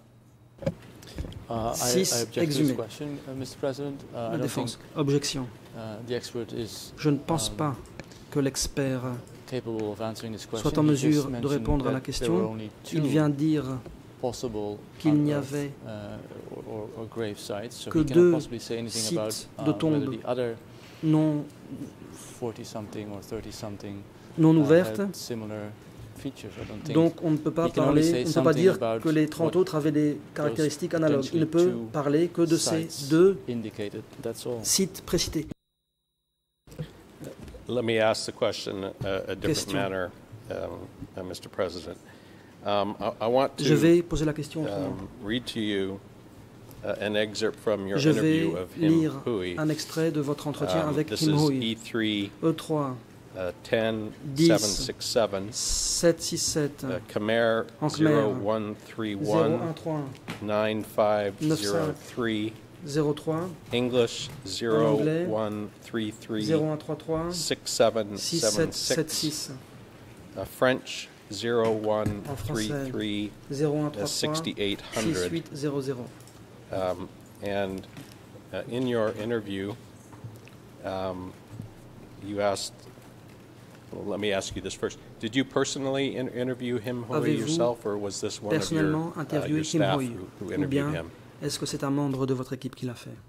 Uh, I, I object to this exhumées? question, uh, Mister President. Uh, I La don't défense. think Objection. uh, the expert is Je ne pense um, pas que l'expert capable of answering this question. soit en He just mesure de mentioned répondre à la that there were question. only Il two vient dire possible qu'il n'y unearthed, avait uh, or, or grave sites, so que he cannot deux possibly say anything about sites uh, de whether tombes the other non, forty something or thirty something non uh, ouvertes. had similar features. I don't think. Donc on ne peut pas He can only parler, say on ne peut pas something dire about que les trente what autres avaient des caractéristiques analogues. Il ne peut potentially two parler que de ces sites deux indicated. That's all. sites précités. Let me ask the question a, a different Question. manner, um, uh, Mister President. Um, I, I want to Je vais poser la question autrement. um, read to you uh, an excerpt from your Je vais interview of Him lire Hui. un extrait de votre entretien Um, avec this Him is Hui. E three E trois, uh, ten dix, seven six seven, sept six sept, uh, Khmer en zero Khmer, one three zéro one un trois nine five zero neuf three, zéro trois, English zero anglais, one three three zéro un trois trois, six seven six seven sept sept six, six, uh, French zero one en three français, three zéro un uh, trois trois, sixty-eight six hundred. huit zéro zéro. Um, and uh, in your interview, um, you asked, well, let me ask you this first. Did you personally in interview Him Hui Avez-vous yourself, or was this one of your, personnellement uh, interviewé your Him staff Hui, who, who ou interviewed bien him? est-ce que c'est un membre de votre équipe qui l'a fait?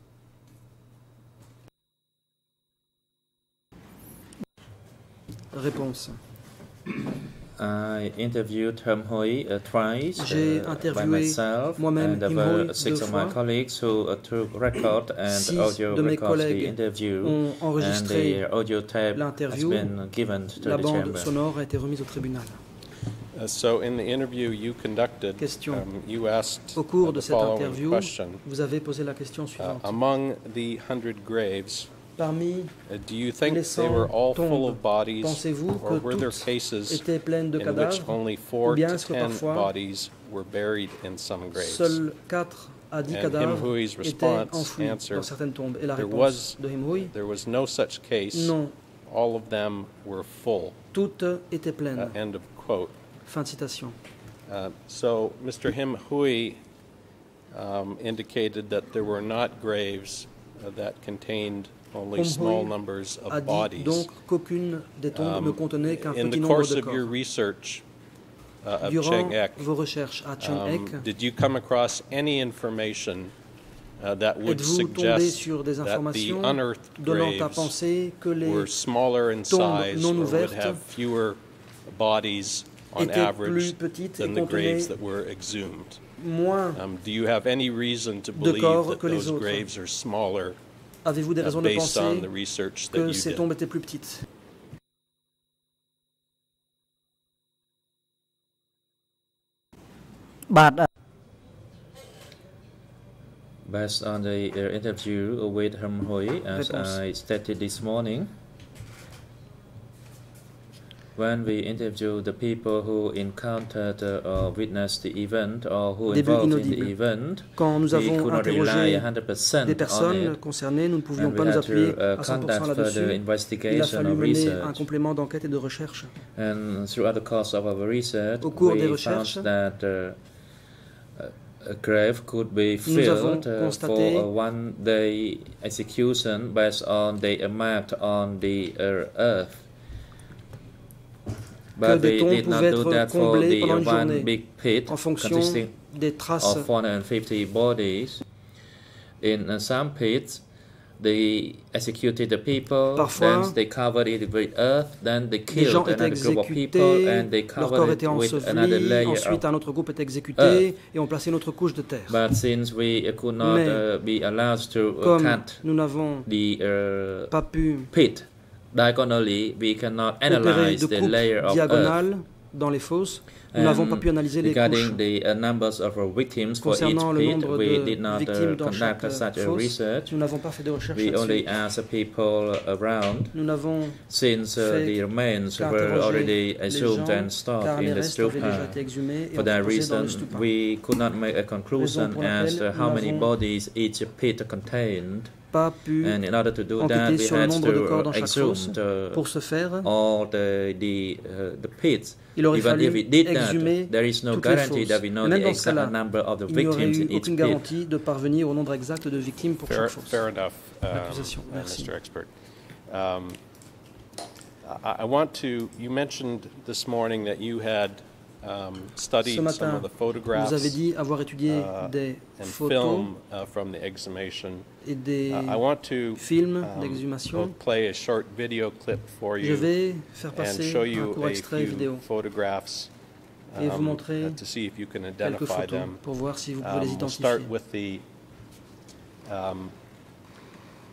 Réponse. I interviewed Him Hui uh, twice J'ai uh, by interviewé myself, moi-même and there Him were Hui six deux of my fois. colleagues who uh, took record and Six audio de mes records the collègues interview, ont and enregistré the audio tape has l'interview. been given to La the bande chamber. sonore a été remise au tribunal. Uh, so in the interview you conducted, Question. um, you asked Au cours uh, de the cette following interview, question. vous avez posé la question Uh, suivante. among the hundred graves, Parmi uh, do you think les they were cent all full tombes, of bodies, pensez-vous or que were there toutes cases étaient pleines de in which cadavres, only ou four bien to est-ce que ten parfois bodies were buried in some graves? seuls quatre à dix And cadavres Him Hui's étaient response enfouis answered, dans certaines tombes? Et la there réponse was- de Him Hui, There was no such case. non, All of them were full. toutes étaient Uh, pleines. end of quote. Fin de citation. Uh, so Mister Him Hui um, indicated that there were not graves uh, that contained only Him small Hui numbers of a dit bodies. donc qu'aucune des tombes Um, ne contenait qu'un in petit the nombre course de of your corps. research uh, of Durant Cheng Ek, vos recherches à Cheng um, Ek, did you come across any information uh, that would êtes-vous tombé suggest sur des that the informations unearthed donnant à graves penser que les were smaller in tombes size non or would ouvertes have fewer bodies on étaient average plus petites et than the graves contenaient that were exhumed? moins? Um, do you have any reason to de believe corps that que les those autres. graves are smaller Avez-vous des uh, raisons de based on penser the research that que you ces did? tombes étaient plus petites? But uh, Based on the uh, interview with Him Hui, as Réponse. I stated this morning, when we interviewed the people who encountered uh, or witnessed the event or who Début involved in the inaudible. event, Quand nous we avons could not rely interrogé one hundred percent des on personnes it, concernées, nous ne pouvions and pas we nous had appuyer to uh, à cent pour cent conduct further là-dessus. Il a investigation fallu or mener un research. complément d'enquête et de recherche. And throughout the course of our research, Au cours des we found recherches, that uh, a grave could be nous avons filled uh, constaté for a one-day execution based on the marked on the uh, earth. que But des we tombes did not pouvaient do être that for comblées the pendant une one journée big pit en fonction consisting des traces. of four hundred fifty bodies. In uh, some pits, they executed the people, Parfois, then they covered it with earth, then they Des gens killed étaient another group of people, exécutés, and they leur corps covered était it with another enseveli, layer ensuite of un autre groupe était exécuté et on plaçait une autre couche de terre. But since we uh, could not Mais uh, be allowed to uh, Comme cut nous n'avons the uh, pas pu pit diagonally, we cannot opérer analyze de the coupe layer of earth. diagonale dans les fosses, nous n'avons pas And pu analyser les regarding couches. the uh, numbers of our victims for each Concernant le pit, nombre we de did not uh, victimes dans chaque conduct such a fosse, research. nous n'avons pas fait de recherche We only là-dessus. asked people around, Nous n'avons since uh, fait the remains were qu'interroger already les assumed gens, and stored car les in the restes avaient déjà stupa. été exhumés et For that entreposés dans reason, le stupa. we could not make a Raison conclusion pour as laquelle to how nous many n'avons bodies each pit contained. pas pu And in order to do that, enquêter we sur le had nombre de corps to dans chaque exhume fosse. the, Pour ce faire, all the the, uh, the pits. il aurait Even fallu if we did exhumer that, there is no toutes les guarantee that we fosses. know Et même the dans ce exact cas-là, number of the il n'y aurait victims eu in each aucune pit. garantie de parvenir au nombre exact de victimes pour Fair, chaque fosse. fair enough, um, L'accusation. uh, Merci. Mister Expert. Um, I, I want to. You mentioned this morning that you had um, studied Ce some matin, of the photographs vous avez dit avoir étudié uh, des and photos film uh, from the exhumation. et des Uh, I want to films um, d'exhumation. we'll play a short video clip for Je you vais faire and passer show un you court a extrait few vidéo photographs et vous um, montrer uh, to see if you can quelques identify photos them. pour voir si vous pouvez les Um, we'll identifier. start with the um,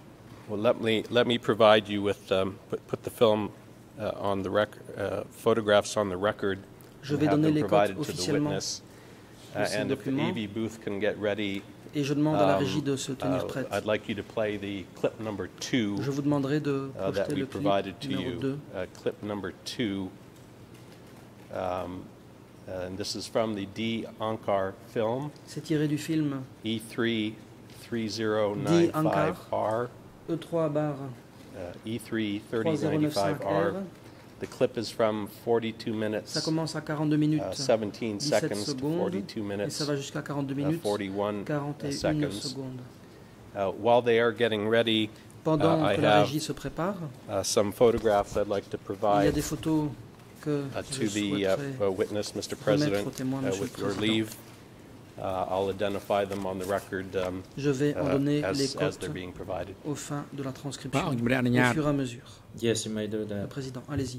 Well, let me let me provide you with um, put, put the film uh, on the rec uh, photographs on the record. Je vais donner les codes officiellement uh, and if the A V booth can get ready, et je demande à la régie um, de se tenir uh, prête. I'd like you to play the clip number two. Je vous demanderai de uh, that projeter we le clip provided to numéro you. deux. Uh, clip number two. Um, and this is from the D Ankar film. C'est tiré du film E three three zero nine five R. E trois bar Uh, E three thirty ninety-five R. The clip is from forty-two minutes. Ça commence à quarante-deux minutes, uh, seventeen seconds secondes, to forty-two minutes. Et ça va jusqu'à quarante-deux minutes, uh, forty-one quarante et une seconds. secondes. Uh, while they are getting ready, Pendant uh, que I la have régie se prépare, uh, some photographs I'd like to il y a provide des photos que uh, je to the uh, souhaiterais uh, witness, Mister remettre President, au témoin, uh, Monsieur with le your Président. leave. Uh, I'll identify them on the record um, Je vais en donner uh, as, les as they're codes being provided. au fin de la បាទ transcription, អង្គជំរាបអនុ au ញ្ញាត fur et à mesure. Yes, you may do Le that. Président, allez-y.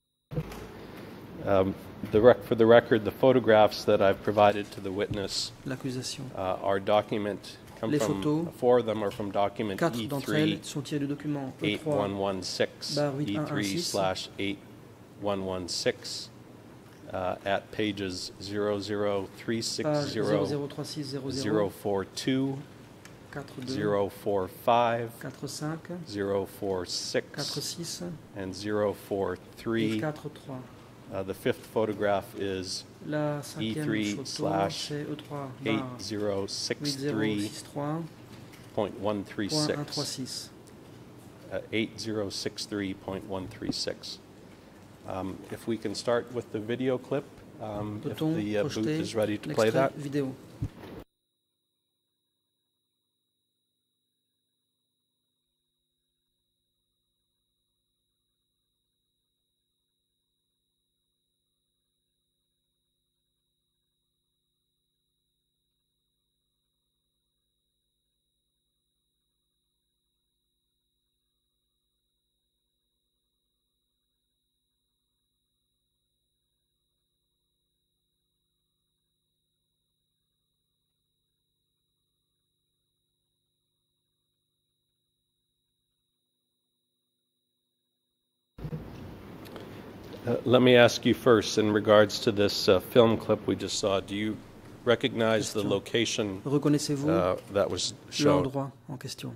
Um, the rec for the record, the photographs that I've provided to the witness L'accusation. uh, are document come Les from photos, four of them are from document Quatre E d'entre three elles sont tirées du document E eight trois one one six bar huit E un un three six slash eight one one six uh, at pages zero zero three six page zéro zero zéro trois six zéro zero zéro four two quatre-deux zero four five quatre-cinq zero four six quatre-six and zero four et three. quatre-trois. Uh, the fifth photograph is La E cinquième three photo, slash c'est E trois eight bar zero huit six zéro three six trois point one three point un trois six. six. Uh, eight zero six three point one three six. Um, if we can start with the video clip, um, if Peut-on the uh, booth projeter is ready to play that. l'extrait vidéo? Uh, let me ask you first, in regards to this uh, film clip we just saw, do you recognize the Question. location Reconnaissez-vous uh, that was shown? l'endroit en question?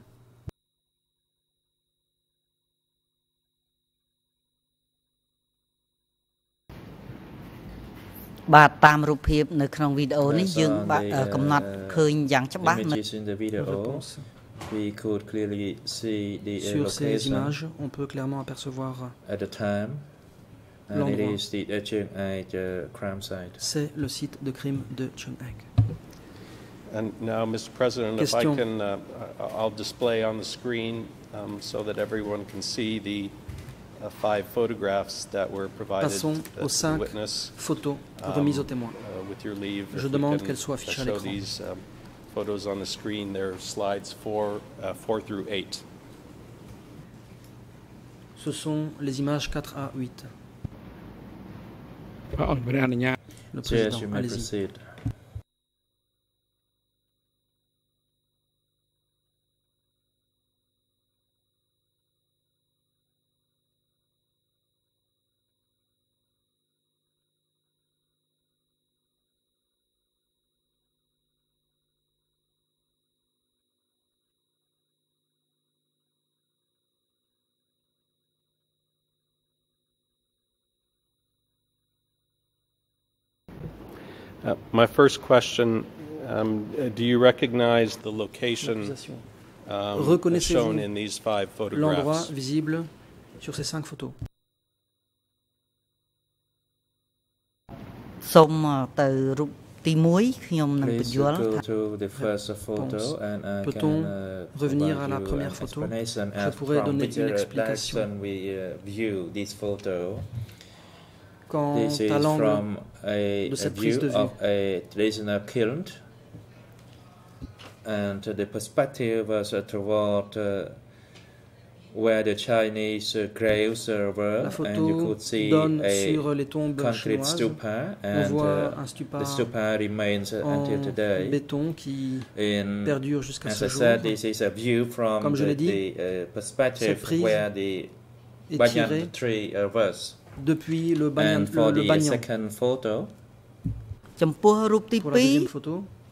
បាទតាមរូបភាពនៅក្នុងវីដេអូនេះ Based យើង on បាទ the, កំណត់ uh, ឃើញយ៉ាងច្បាស់នៅ Images in the video, Réponse. we could clearly see the uh, Sur ces location images, on peut clairement apercevoir at the time, and it l'endroit. is the uh, Chiang Ai uh, crime site. C'est le site de crime de Chiang Ai. And now, Mister President, if I Question. can, uh, I'll display on the screen um, so that everyone can see the uh, five photographs that were provided Passons uh, aux to the cinq witness. photos Um, remises aux témoins. uh, with your leave, Je if we demande can, qu'elles soient uh, affichées à show l'écran. these um, photos on the screen. They're slides four, uh, four through eight. Ce sont les images quatre à huit. បាទអង្គជំរាបអនុញ្ញាត Le Yes, Président, you may allez-y. proceed. Uh, my first question, um, uh, do you recognize the location L'accusation. um, Reconnaissez-vous shown in these five L'endroit photographs? visible sur ces cinq photos. សូមទៅរូបទីមួយខ្ញុំនឹងបញ្ Please យល់ go ថា to the first photo and I Peut-on can uh, revenir provide à la you première an photo? explanation Je as pourrais from donner which une uh, explication. direction we uh, view this photo. Quant This à is l'angle from a, de a cette prise view de vue. of a traditional kiln, and uh, the perspective was uh, toward uh, where the Chinese uh, graves uh, were, La photo and you could see donne a sur les tombes concrete chinoises. stupa, On and voit uh, un stupa the stupa remains uh, en until today. béton qui In, perdure jusqu'à as ce I jour. said, this is a view from Comme je the, l'ai dit, the uh, perspective prise where the est banyan tirée tree uh, was. depuis le banyan. And for Le, le the banyan. second photo, ចំពោះរូបទី Pour la deuxième ពីរ photo,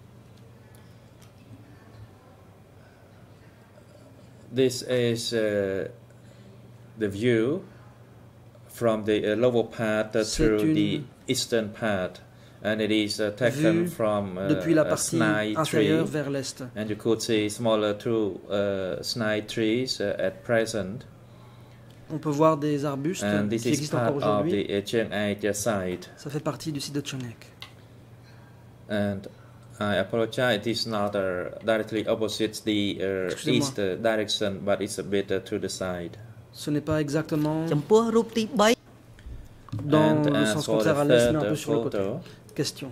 this is uh, the view from the uh, lower part uh, C'est through une the eastern part, and it is uh, taken vue from uh, depuis la a partie snide tree, inférieure vers l'est. and you could see smaller two uh, snide trees uh, at present. On peut voir des arbustes And this qui is existent part encore of aujourd'hui. the uh, Chiang Ai site. Ça fait partie du site de Chonek. And I apologize, it is not uh, directly opposite the uh, east uh, direction, but it's a bit uh, to the side. Ce n'est pas exactement ចំពោះរូបទី3 dans And le as sens for the contraire à l'est, mais un third peu sur le côté. photo, Question.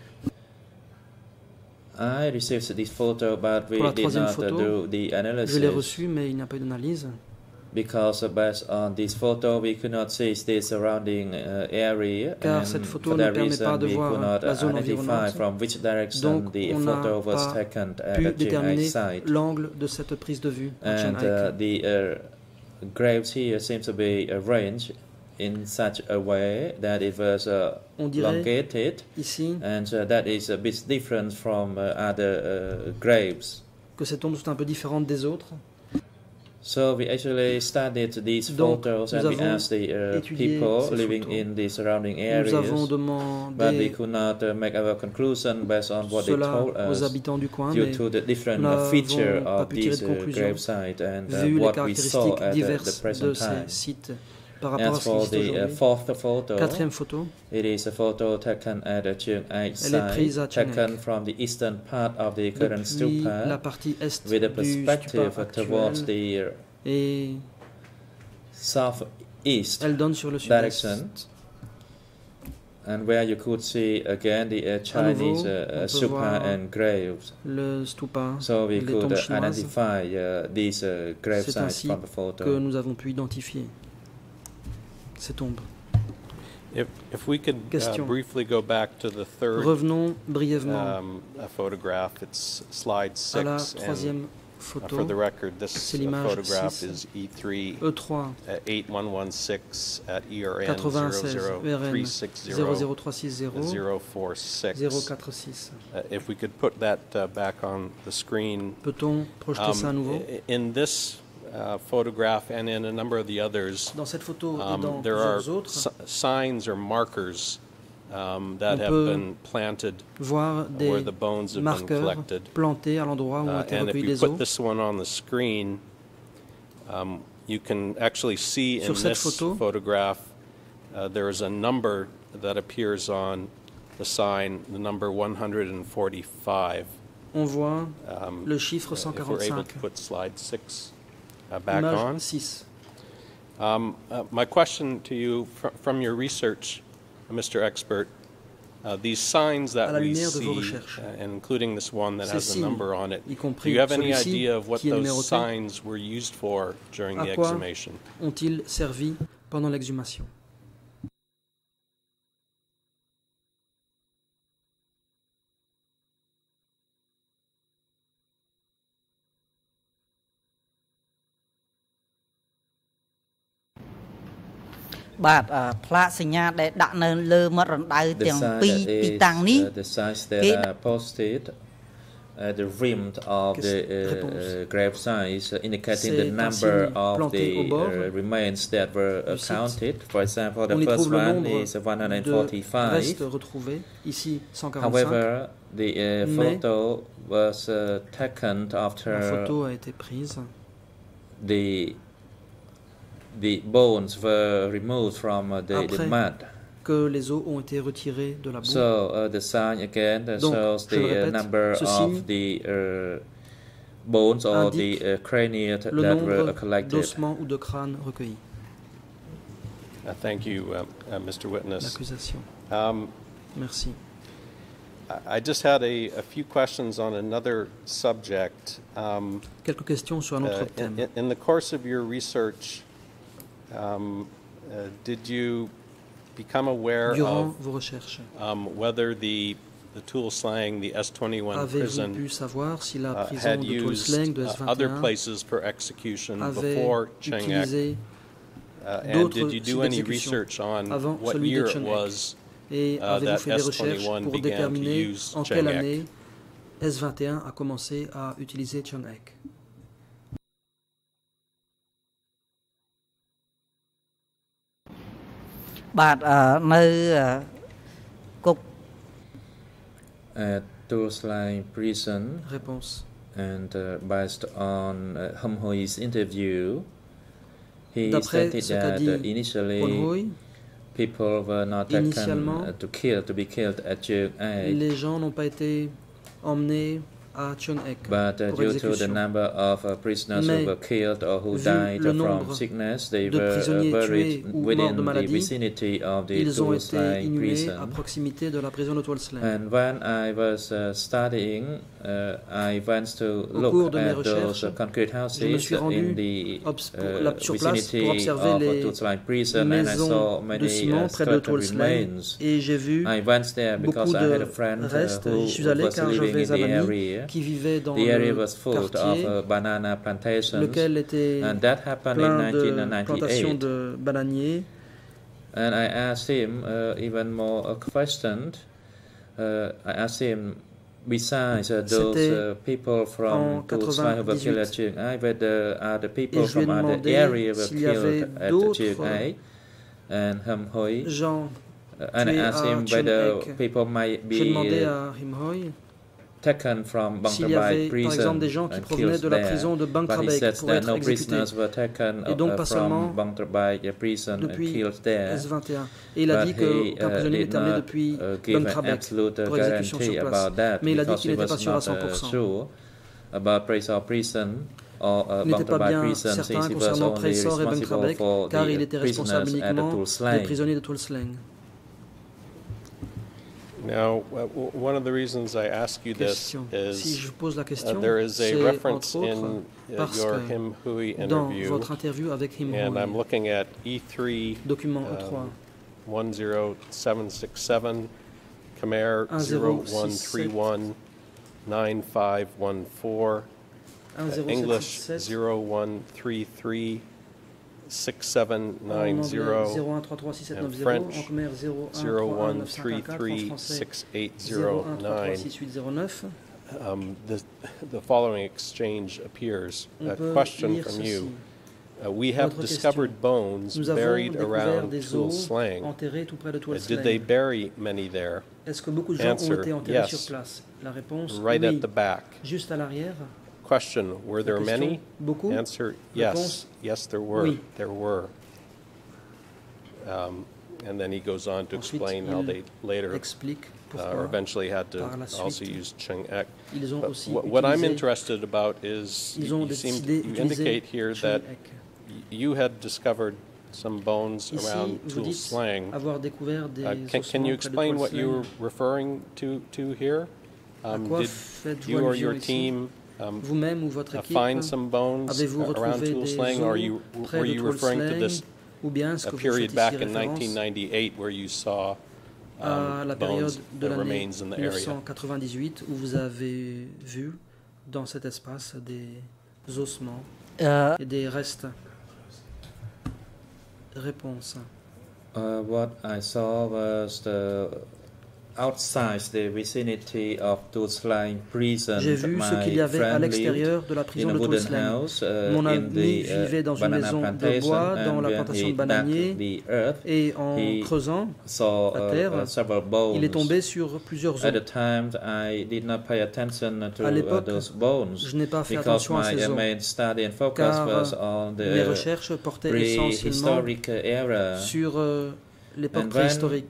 I received this photo, but we Pour la did troisième not uh, photo, do the Je l'ai analysis reçu, mais il n'y a pas eu d'analyse. because uh, based on this photo we could not see the surrounding uh, area, Car and cette photo for ne that permet reason pas de we voir could not la uh, zone identify environnante. from which direction Donc, the on photo n'a was pas taken at pu the Chiang Ai déterminer site. l'angle de cette prise de vue à Chiang And Ai. uh, the uh, graves here seems to be arranged in such a way that it was uh, On dirait elongated, ici and uh, that is a bit different from uh, other uh, graves. que ces tombes sont un peu différentes des autres. So we actually studied these Donc, photos nous and we avons asked the uh, étudié people ces living photos. in the surrounding Nous avons areas, but we demandé could not uh, make our conclusion based on what they cela told aux us habitants du coin, due mais to the different nous uh, feature n'avons pas of pu tirer these de uh, conclusion grave sites and uh, vu les what we saw caractéristiques at uh, the diverses de present ces time. sites par rapport à As ce qui for existe the uh, aujourd'hui. fourth photo, Quatrième photo, it is a photo taken at the Chiang Ai Elle est prise à site, Chiang Ai. taken from the eastern part of the current depuis la stupa, partie est with a du perspective stupa towards actuel, the et southeast elle donne sur le sud-est. direction, and where you could see again the uh, Chinese nouveau, uh, on peut stupa voir and graves. Le stupa, So we les could tombes uh, chinoises. identify uh, these uh, grave C'est sites ainsi from the photo. que nous avons pu identifier ces tombes. If, if we could uh, Question. briefly go back to the third Revenons brièvement um, uh, photograph, it's slide à la six, and troisième uh, photo. for the record, this C'est uh, l'image photograph six. is E three E trois uh, eight one one six at E R N quatre-vingt-seize zero E R zero N three six zéro zero zéro trois six zéro zero four six. zéro quatre six. Uh, if we could put that uh, back on the screen. Peut-on projeter ça à nouveau? i- in this uh, photograph and in a number of the others, Dans cette photo et um, dans there are plusieurs autres, si- signs or markers um, that On have peut been planted voir where des the bones have been marqueurs collected. plantés à l'endroit où ont Uh, été and if recueillis you les put os. this one on the screen, um, you can actually see in Sur cette this photo, photograph uh, there is a number that appears on the sign, the number one hundred forty-five. On voit Um, le chiffre uh, cent if we're able quarante-cinq. to put slide six uh, back on. Image six. Um, uh, my question to you fr- from your research, uh, Mister Expert, uh, these signs À that la we lumière de vos see, recherches, uh, including this one that ces has a signes, number on it, y do compris you have any celui-ci idea of what qui est those numéroté, signs were used for during à the quoi exhumation? ont-ils servi pendant l'exhumation? បាទអឺផ្លាកសញ្ញាដែលដាក់នៅលើមាត់រណ្ដៅ The ទាំង sign ពីរ that ទី is, តាំងនេះ uh, the signs that Cái- are posted at the rim of the uh, Réponse. uh, grave sites, uh, indicating the C'est un number signe of planté the au bord uh, remains that were uh, du site. counted. For example, the On y first trouve le one nombre is one hundred de forty-five. restes retrouvés, ici cent quarante-cinq. However, the uh, Mais- photo was uh, taken La after photo a été prise the the bones were removed from uh, the, the Après. mud. que les os ont été retirés de la boue. So uh, the sign again uh, Donc, shows je le the uh, répète, number ce of signe the uh, bones or the indique uh, crania t- le that were uh, nombre collected. d'ossements ou de crânes recueillis. Uh, thank you, uh, uh, Mister Witness. L'accusation. Um, Merci. I just had a, a few questions on another subject. Um, Quelques questions sur un autre uh, thème. in, in the course of your research, um, uh, did you become aware Durant of vos recherches, um, whether the the tool slang, the S twenty-one avez-vous prison, pu savoir si la uh, prison had de Tulslang used de uh, S other vingt et un places for execution avait before Cheng Ek? utilisé Uh, and d'autres did you do sites any d'exécution research on avant what celui de year it Cheng Ek? was Et uh, avez-vous that fait des S recherches twenty-one pour began to déterminer use en Cheng quelle Ek? année S vingt et un a commencé à utiliser Cheng Ek? បាទអឺនៅគុក At Tulslang prison, Réponse. and uh, based on uh, Hum Hoi's interview, he D'après stated ce qu'a that dit uh, initially Hon Hoi, people were not taken Initialement, uh, to kill to be killed at Cheng Ek, les gens n'ont pas été emmenés à Cheng Ek but uh, pour due to the exécution. number of uh, prisoners Mais, who were killed or who vu died le uh, from nombre sickness, they de were uh, prisonniers buried tués ou morts within de the maladie, vicinity of the Ils ont été Tulslang inhumés à prison. proximité de la prison de Tulslang. And when I was uh, studying, uh, I went to Au look cours de mes at those recherches, uh, concrete je me houses suis in rendu the obs- uh, là- sur place vicinity pour observer of uh, les Tulslang prison, and I saw maisons de many ciment uh, près de skeleton Tulslang remains. et j'ai vu I went there because beaucoup I had de a friend uh, restes. who J'y suis allé was car living in j'avais the un ami area. qui vivait dans The area le was full of quartier, uh, banana plantations, lequel était and that happened in plein de plantations nineteen ninety-eight. de bananiers. And I asked him uh, even more a question. Uh, I asked him, besides uh, those uh, people from Tulslang who were killed at Cheng Ek, whether uh, the people from other area were killed at Cheng Ek and Hum Hoi. Gens Uh, and I tués asked à him Cheng whether Ek. people might J'ai demandé be uh, à Him Hoi taken from s'il y avait Bangtabai par exemple prison des gens qui and provenaient killed de la there. prison de Bang But he Trabek said pour that être no exécutés. prisoners were taken Et donc uh, pas from seulement Bangtabai prison and depuis killed there. S vingt et un. Et il a But dit he qu'aucun uh, prisonnier did n'était amené not depuis uh, give Bang an Trabek absolute uh, pour exécution guarantee sur place. about that Mais il a dit because qu'il he n'était pas was sûr à not cent pour uh, cent. sure about Praisor prison or uh, Il n'était pas Bangtabai bien prison, certain since he was concernant only Praisor et Bang responsible Trabek for car il the était responsable prisoners at the uniquement des Tulslang. prisonniers de Tulslang. Now, uh, w- one of the reasons I ask you this Question. Si is je pose la uh, question, there is a c'est reference entre autres in uh, parce your que Him Hui dans interview, votre interview avec Him and I'm Hoi, looking at E three document E trois, um, one zero seven six seven, Khmer zero one three one nine five one four, uh, English zero one three three six seven en nine anglais zero, zéro un trois trois six sept and neuf zéro, French en Khmer zéro un zero trois un one neuf cinq three un quatre, en three français six eight zéro zero un trois trois nine. six huit zéro neuf. Um, the, the following exchange appears. On A peut question lire from ceci. you. Uh, we have Votre discovered question. bones Nous avons buried découvert around des os Tulslang. enterrés tout près de Uh, did they Tulslang. bury many there? Est-ce que beaucoup de gens Answer, ont été enterrés yes. sur place? La réponse, Right oui. at the back. Juste à l'arrière. Question, were there question, many? beaucoup? Answer, yes. Réponse, Yes, there were. oui. There were. Um, and then he goes on to Ensuite, explain how il they later explique uh, or pourquoi eventually had to par la also suite, use Cheng Ek. ils ont But aussi what, what I'm utilisé- interested about is ils you, ont you, seem, décidé you d'utiliser indicate here Cheng that Ek. y- you had discovered some bones Ici, around vous dites Tulslang. avoir découvert des Uh, can, can you ossements près de explain what you were Tulslang. referring to, to here? À Um, quoi did faites-vous you or allusion your ici? team um, Vous-même ou votre uh, équipe, find some bones avez-vous uh, around retrouvé des Tulslang, or os you, près were de you referring to Tulslang, this ou bien est-ce a que vous period faites back ici in référence nineteen ninety-eight where you saw à um, la période bones, de the l'année remains in the mille neuf area? cent quatre-vingt-dix-huit où vous avez vu dans cet espace des ossements Euh, et des restes? Réponse. Uh, what I saw was the outside the vicinity of Tulslang prison. J'ai vu ce qu'il y avait à l'extérieur de la prison de Tulslang. Mon ami vivait dans une maison de bois dans la plantation de bananiers et en creusant la terre, il est tombé sur plusieurs os. At the time, I did not pay attention to À l'époque, uh, those bones je n'ai pas fait because attention à my ces uh, os, main study and focus car was on mes the recherches portaient essentiellement prehistoric era. sur euh, l'époque And when préhistorique.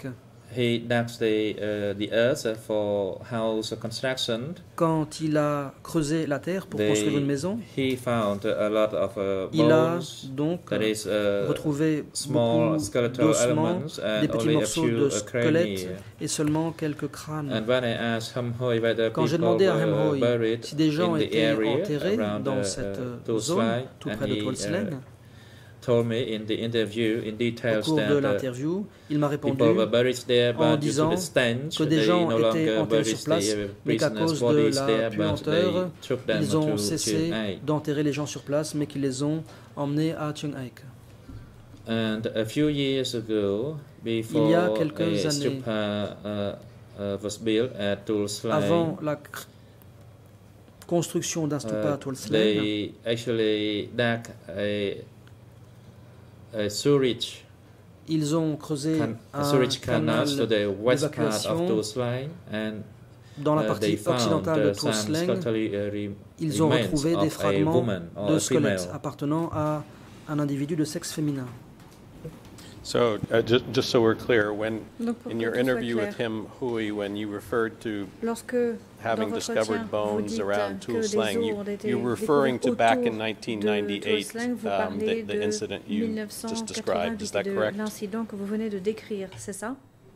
he dug the, uh, the earth for house construction, quand il a creusé la terre pour they, construire une maison, he found a lot of uh, il a bones, donc that is, uh, retrouvé small beaucoup skeletal d'ossements, elements and des petits only a morceaux few de uh, squelettes crania. et seulement quelques crânes. And when I asked Hamhoi whether Quand j'ai people demandé à were Hemhoi buried si des gens in the étaient area enterrés around dans the, cette uh, zone, Tuolsleng, tout and près de he, Tuolsleng, uh, told me in the interview in au details cours de that uh, l'interview, il m'a répondu people were buried there, en but due to disant the stench, que des they gens no étaient longer enterrés buried sur place, the mais qu'à prisoners' cause de bodies la there, but puanteur, they took them ils ont to cessé Chiang Mai. d'enterrer les gens sur place, mais qu'ils les ont emmenés à Chiang Mai. And a few years ago, before Il y a quelques a années, stupa uh, uh, was built at Tuolsleng, avant la construction d'un stupa à uh, Tuolsleng, they actually dug a, a sewage, ils ont creusé can, un sewage canal canal to the west part of d'évacuation Tuolsleng, and dans la uh, partie they found occidentale de uh, some Tuolsleng. skeletally, uh, re- Ils ont remains retrouvé des of a fragments woman or de a squelettes female. appartenant à un individu de sexe féminin. So, uh, just, just so we're clear, when Donc, pour in que your tout soit interview clair, with him, Hui, when you referred to lorsque dans having votre discovered entretien, vous bones dites around que des os Tuolsleng, you, ont été you're referring to découverts back in autour nineteen de ninety-eight, Tuolsleng, vous um, parlez the, the de incident you just described. Is that de correct? l'incident que vous venez de décrire, c'est ça?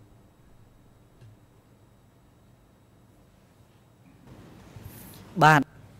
Bah,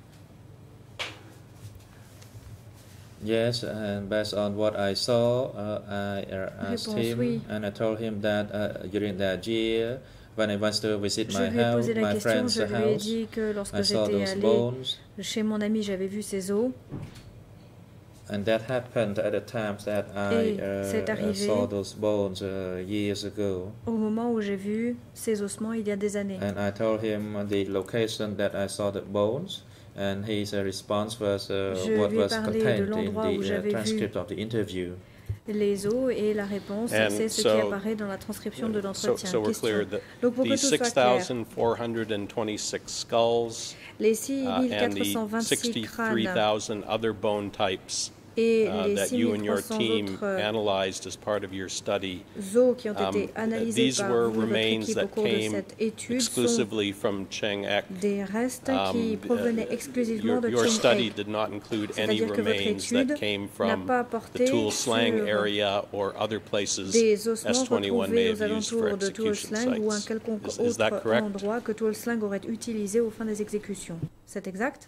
Yes, and based on what I saw, uh, I uh, asked Réponse him, oui. and I told him that uh, during that year, when I went to visit Je my lui ai house, posé la my question, friend's je lui ai house, dit que lorsque I saw j'étais those allée bones, chez mon ami, j'avais vu ces os. and that happened at the time that I Et uh, c'est uh, arrivé saw those bones uh, years ago. au moment où j'ai vu ces ossements il y a des années. And I told him the location that I saw the bones, and his uh, response was uh, Je what lui ai was parlé de contained in l'endroit où the uh, j'avais vu transcript of the interview. les os et la réponse, And c'est ce so- qui apparaît dans la transcription de So, l'entretien. so we're Question. clear that Donc pour que the tout soit clair, six thousand four hundred twenty-six skulls les six uh, mille and quatre the cent vingt-six sixty-three crânes thousand other bone types et uh, les that six you mille and your trois cents team autres euh, analyzed as part of your study, os qui ont um, été analysés these par were vous et votre remains équipe au that cours de came cette étude sont exclusively from Chiang Ek. des restes Um, qui provenaient uh, exclusivement your, de your Chiang study Mai. did not include any C'est-à-dire que votre remains étude that came n'a from pas the porté Tuol Sleng sur area or other places des ossements S twenty-one may retrouvés aux have used for alentours de Tuol execution Sleng ou un sites. quelconque Is, is that autre correct? endroit que Tuol Sleng aurait utilisé aux fins des exécutions. C'est exact?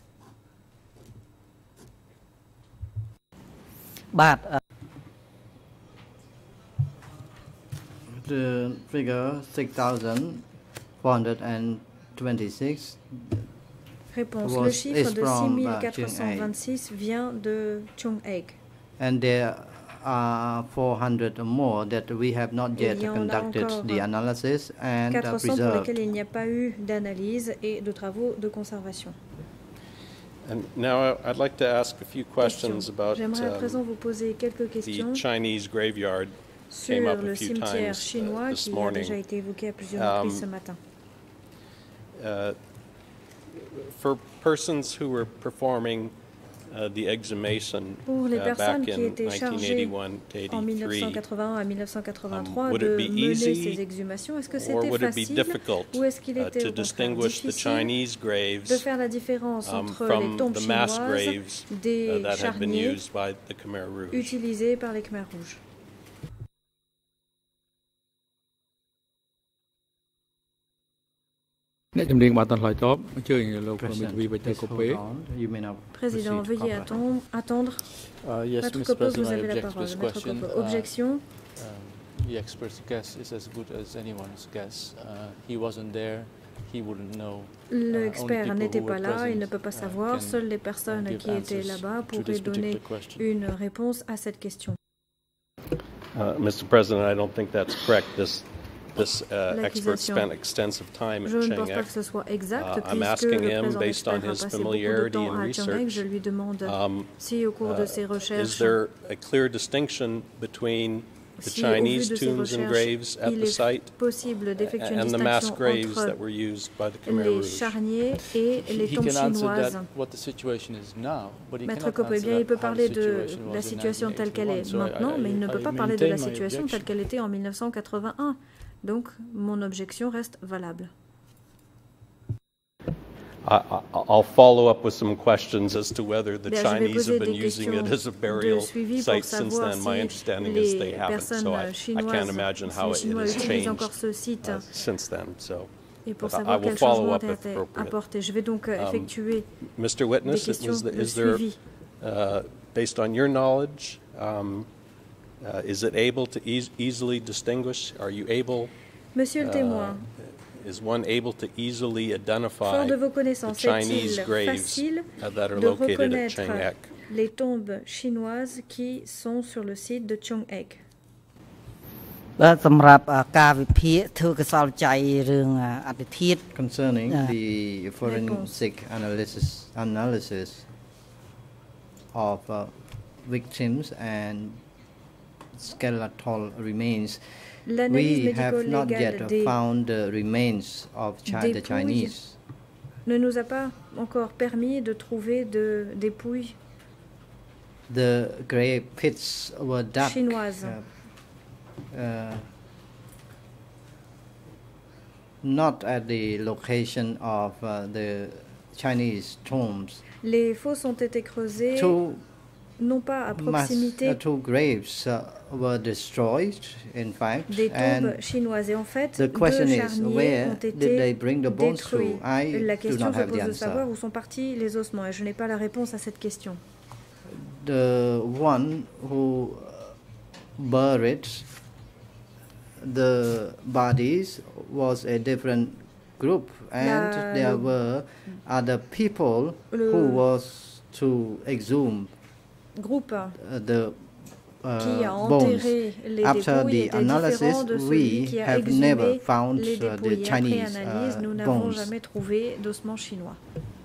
bah, uh, The figure six thousand four hundred twenty-six Réponse. was- Le is chiffre de from, six mille uh, quatre cent vingt-six vient de Chiang Mai. and there are four hundred more that we have not Il yet y en a conducted encore the analysis and uh, quatre cents pour preserved. lesquels il n'y a pas eu d'analyse et de travaux de conservation. And now I'd like to ask a few questions about J'aimerais à présent um, vous poser quelques questions the Chinese graveyard. sur came up a le few cimetière times, uh, chinois this qui a morning. déjà été évoqué à plusieurs Um, reprises ce matin. Uh, for persons who were performing uh, the exhumation Pour les uh, personnes back qui in étaient nineteen chargées eighty-one to en mille neuf cent eighty-three, quatre-vingt-un à mille neuf cent quatre-vingt-trois um, would de it be mener easy ces exhumations, est-ce que or c'était would it be facile difficult ou est-ce qu'il uh, était to au contraire distinguish the difficile Chinese de graves faire la différence um, entre from les tombes the mass chinoises graves uh, des that have been charniers used by the Khmer Rouge? utilisés par les Khmer rouges? President, please hold on. You may now Président, proceed, veuillez Copper. attendre. attendre. Uh, yes, Maître Mister Coppe, vous President, I avez la object to parole. this Maître question. Coppe, Uh, objection. um, the expert's guess is as good as anyone's guess. Uh, he wasn't there. He wouldn't know. L'expert only n'était people pas who were là, il ne present, peut pas uh, savoir. can, Seules les uh, personnes give qui étaient answers là-bas to pourraient this donner particular question. une réponse à cette question. Uh, Mister President, I don't think that's correct. This this uh, expert L'accusation. spent extensive time Je at ne Chiang pense pas Ek. que ce soit exact, Uh, I'm puisque asking le him, présent based on expert a his passé beaucoup de familiarity temps and à Chiang Mai. research, Je lui demande um, si au cours de uh, ses is recherches, there a clear distinction between the si au vu Chinese de ses tombs and recherches, graves at il the est site possible d'effectuer une and the mass distinction graves entre that were used by the Khmer les Rouge? charniers et He, les he tombes can answer chinoises. that, what the situation is now, but he Maître cannot Coppe, eh answer bien, il peut how the parler de situation was la in situation telle qu'elle est nineteen eighty-one. So I- maintenant, I- mais il ne I peut pas parler de la maintain my situation telle objection. qu'elle était en mille neuf cent quatre-vingt-un. Donc, mon objection reste valable. I, I'll follow up with some questions as to whether the Bien, Chinese have been des using it as a burial site since then. My understanding si is they haven't, so I, I can't imagine how it, it has changed uh, since then. So Et pour I, savoir I will quel follow changement up a if été appropriate. apporté. Je vais donc effectuer um, Mister Witness, des questions is, the, de is there, suivi. uh, based on your knowledge, um, uh, is it able to e easily distinguish? Are you able? Monsieur le témoin. Uh, Is one able to easily identify Fort de vos the connaissances, Chinese est-il graves facile that are de located at reconnaître Chang'an? les tombes chinoises qui sont sur le site de Chang'an? បាទសម្រាប់ការវិភាគធ្វើកសលចៃរឿងអត្តធាតុ concerning the forensic analysis analysis of uh, victims and skeletal remains. We have not yet found the remains of Chi the Chinese. Ne nous a pas encore permis de trouver de dépouilles The grave pits were dug chinoises. Uh, uh, not at the location of uh, the Chinese tombs. Les fosses ont été creusées Two non pas à proximité. Mass, uh, two graves uh, were destroyed, in fact. Des tombes and chinoises. Et en fait, the question deux is, charniers where ont été did they bring the bones détruits. to? I La do question not se have the pose de answer. savoir où sont partis les ossements, et je n'ai pas la réponse à cette question. The one who buried the bodies was a different group, and La, there le, were other people le, who was to exhume groupe uh, the uh, qui a bones. enterré les After dépouilles the était analysis, différent de celui we qui a have never exhumé found les uh, dépouilles. the Après Chinese analyse, uh, nous n'avons bones. jamais trouvé d'ossements chinois.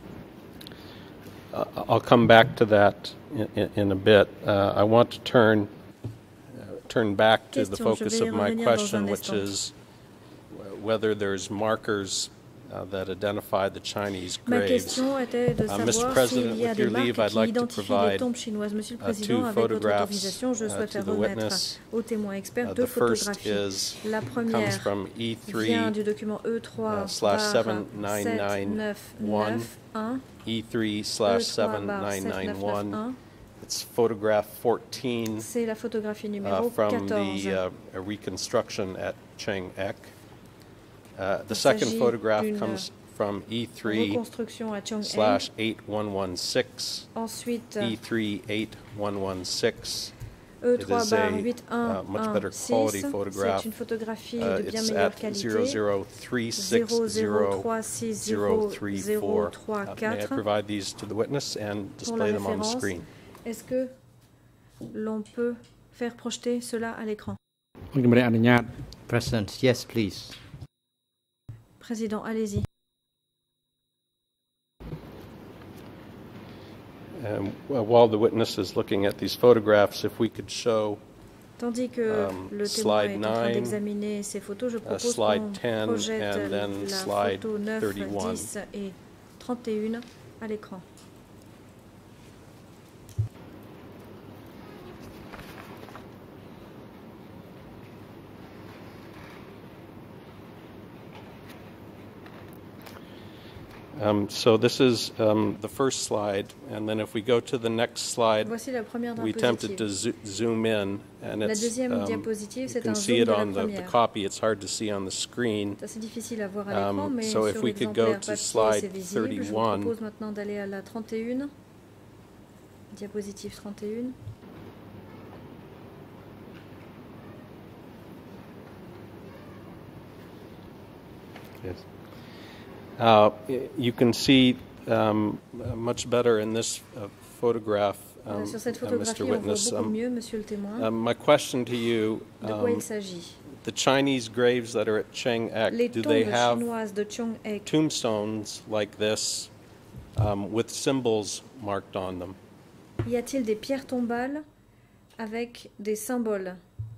Uh, I'll come back to that in, in, in a bit. Uh, I want to turn uh, turn back to the focus of my question, which is whether there's markers uh, that identify the Chinese graves. Uh, Mister President, with your leave, I'd like to provide uh, two photographs uh, to the witness. Uh, the first is comes from E three uh, slash seven nine nine one. E three slash seven nine nine one. It's photograph fourteen la uh, from the uh, reconstruction at Chang'an. Uh, the second photograph comes from E three slash eight one one six. E three eight one one six. It is a uh, much better quality photograph. Uh, it's at zero zero three six zero zero three four. Uh, may I provide these to the witness and display them on the screen? Est-ce que l'on peut faire projeter cela à l'écran? President, yes, please. Président, allez-y. Um, well, while the witness is looking at these photographs, if we could show Tandis que um, le témoin slide est en train nine, d'examiner ces photos, je uh, propose slide qu'on ten, projette and then la slide photo neuf, thirty-one. dix et trente et un à l'écran. Um, so this is um, the first slide, and then if we go to the next slide, Voici la première we attempted to zo zoom in, and la it's, deuxième um, diapositive, you c'est can un see zoom it de la on the, the première. copy. It's hard to see on the screen. C'est assez difficile à voir à l'écran, Um, mais so if sur we could go l'exemplaire to papier, slide c'est visible. Je vous thirty-one. propose maintenant d'aller à la trente et un. Diapositive trente et un. Yes. Uh, you can see um, much better in this uh, photograph, um, Sur cette uh, Mister photographie, on voit Witness. beaucoup Um, mieux, Monsieur le témoin. um, my question to you, De quoi il um, s'agit? the Chinese graves that are at Chang'an, Les do they tombes have chinoises de Chang'an tombstones like this um, with symbols marked on them? Y a-t-il des pierres tombales avec des symboles?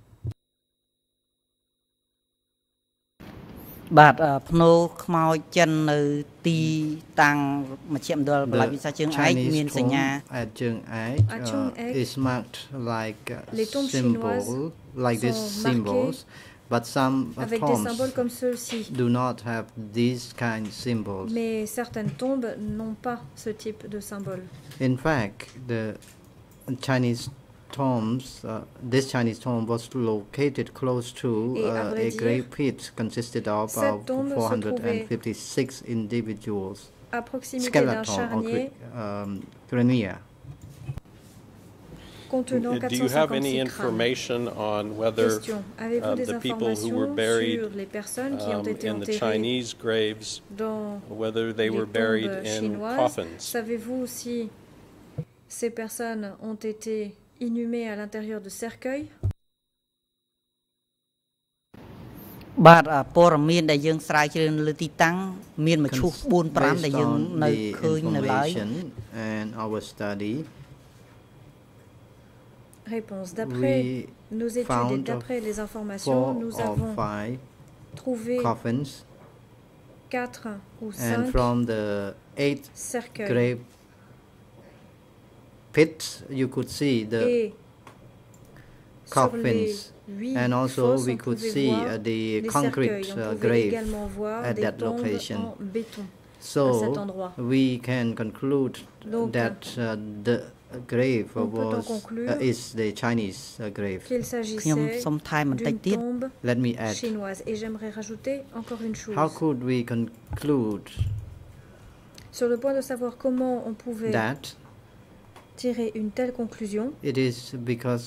បាទភ្នោខ្មោចចិននៅទីតាំងមជ្ឈមណ្ឌលបលាវិសាជើងឯកមានសញ្ញា at Chang'an uh, is marked like uh, Les tombes symbol chinoises like these sont symbols But some avec des tombs symboles comme ceux-ci. do not have these kind of symbols. Mais certaines tombes n'ont pas ce type de symbole. In fact, the Chinese tombs, uh, this Chinese tomb was located close to uh, a dire, grave pit consisted of uh, four hundred fifty-six individuals. À proximité d'un charnier um, crania. Contenant Do you have any information on whether uh, the people who were buried um, in the Chinese graves, whether they were buried in coffins? Savez-vous si ces personnes ont été inhumées à l'intérieur de cercueils? បាទព័ត៌មានដែលយើងស្រាវជ្រាវលើទីតាំងមានមឈូស four five ដែលយើងនៅឃើញនៅឡើយ and our study Réponse. D'après nos études et d'après les informations, nous avons trouvé quatre ou cinq and from the eight grave pits, you could see the coffins, and also we could see uh, the concrete uh, grave at that location. So we can conclude that uh, the grave was uh, is the Chinese uh, grave. Qu'il s'agissait d'une tombe Let me add. chinoise. Et j'aimerais rajouter encore une chose. How could we conclude sur le point de savoir comment on pouvait that tirer une telle conclusion? It is because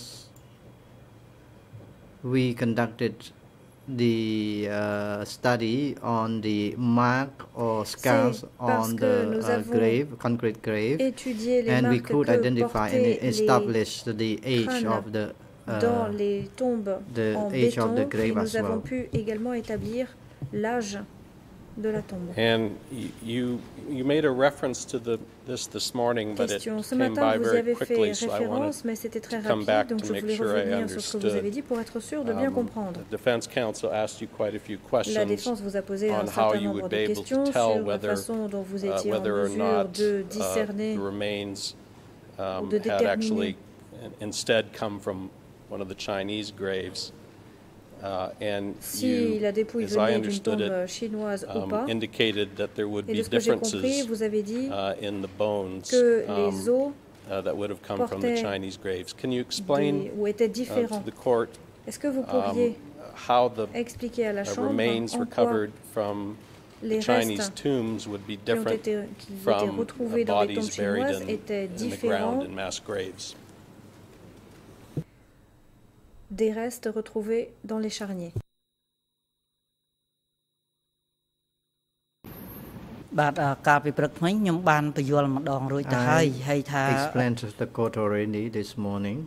we conducted the uh, study on the mark or scars on the uh, grave, concrete grave, and we could identify and establish the age of the uh, dans les tombes the en age béton, of the grave et nous as avons well. pu également établir l'âge de la tombe. And you you made a reference to the this this morning, but it Question. Ce came matin, by vous y very avez quickly, fait so I référence, mais wanted c'était très to come rapide, back donc to je make voulais sure I revenir sur ce que vous avez understood. dit pour être sûr de bien Um, comprendre. the Defense Counsel asked you quite a few La questions défense vous a posé un on how certain you nombre would de be able questions to sur tell la whether façon dont vous uh, étiez en whether or mesure not de uh, discerner the remains um, de had actually déterminer instead come from one of the Chinese graves. Uh, and si you, la dépouille as I venait d'une understood tombe it, chinoise ou um, pas. indicated that there would Et be de ce que j'ai compris, differences vous avez dit uh, in the bones que um, les os uh, that would have come from the portaient Chinese graves. Can you explain des- ou étaient uh, différents. to the court Est-ce que vous um, pourriez how the expliquer à la uh, Chambre remains en quoi recovered from les the Chinese restes tombs would be qui ont different été, qui étaient from uh, retrouvés dans les tombes bodies buried chinoises in, étaient in the ground différents in mass graves? des restes retrouvés dans les charniers? បាទអឺកាលពីព្រឹកមិញខ្ញុំបានបញ្យល់ម្ដងរួចទៅហើយហើយថា explained to the court already this morning.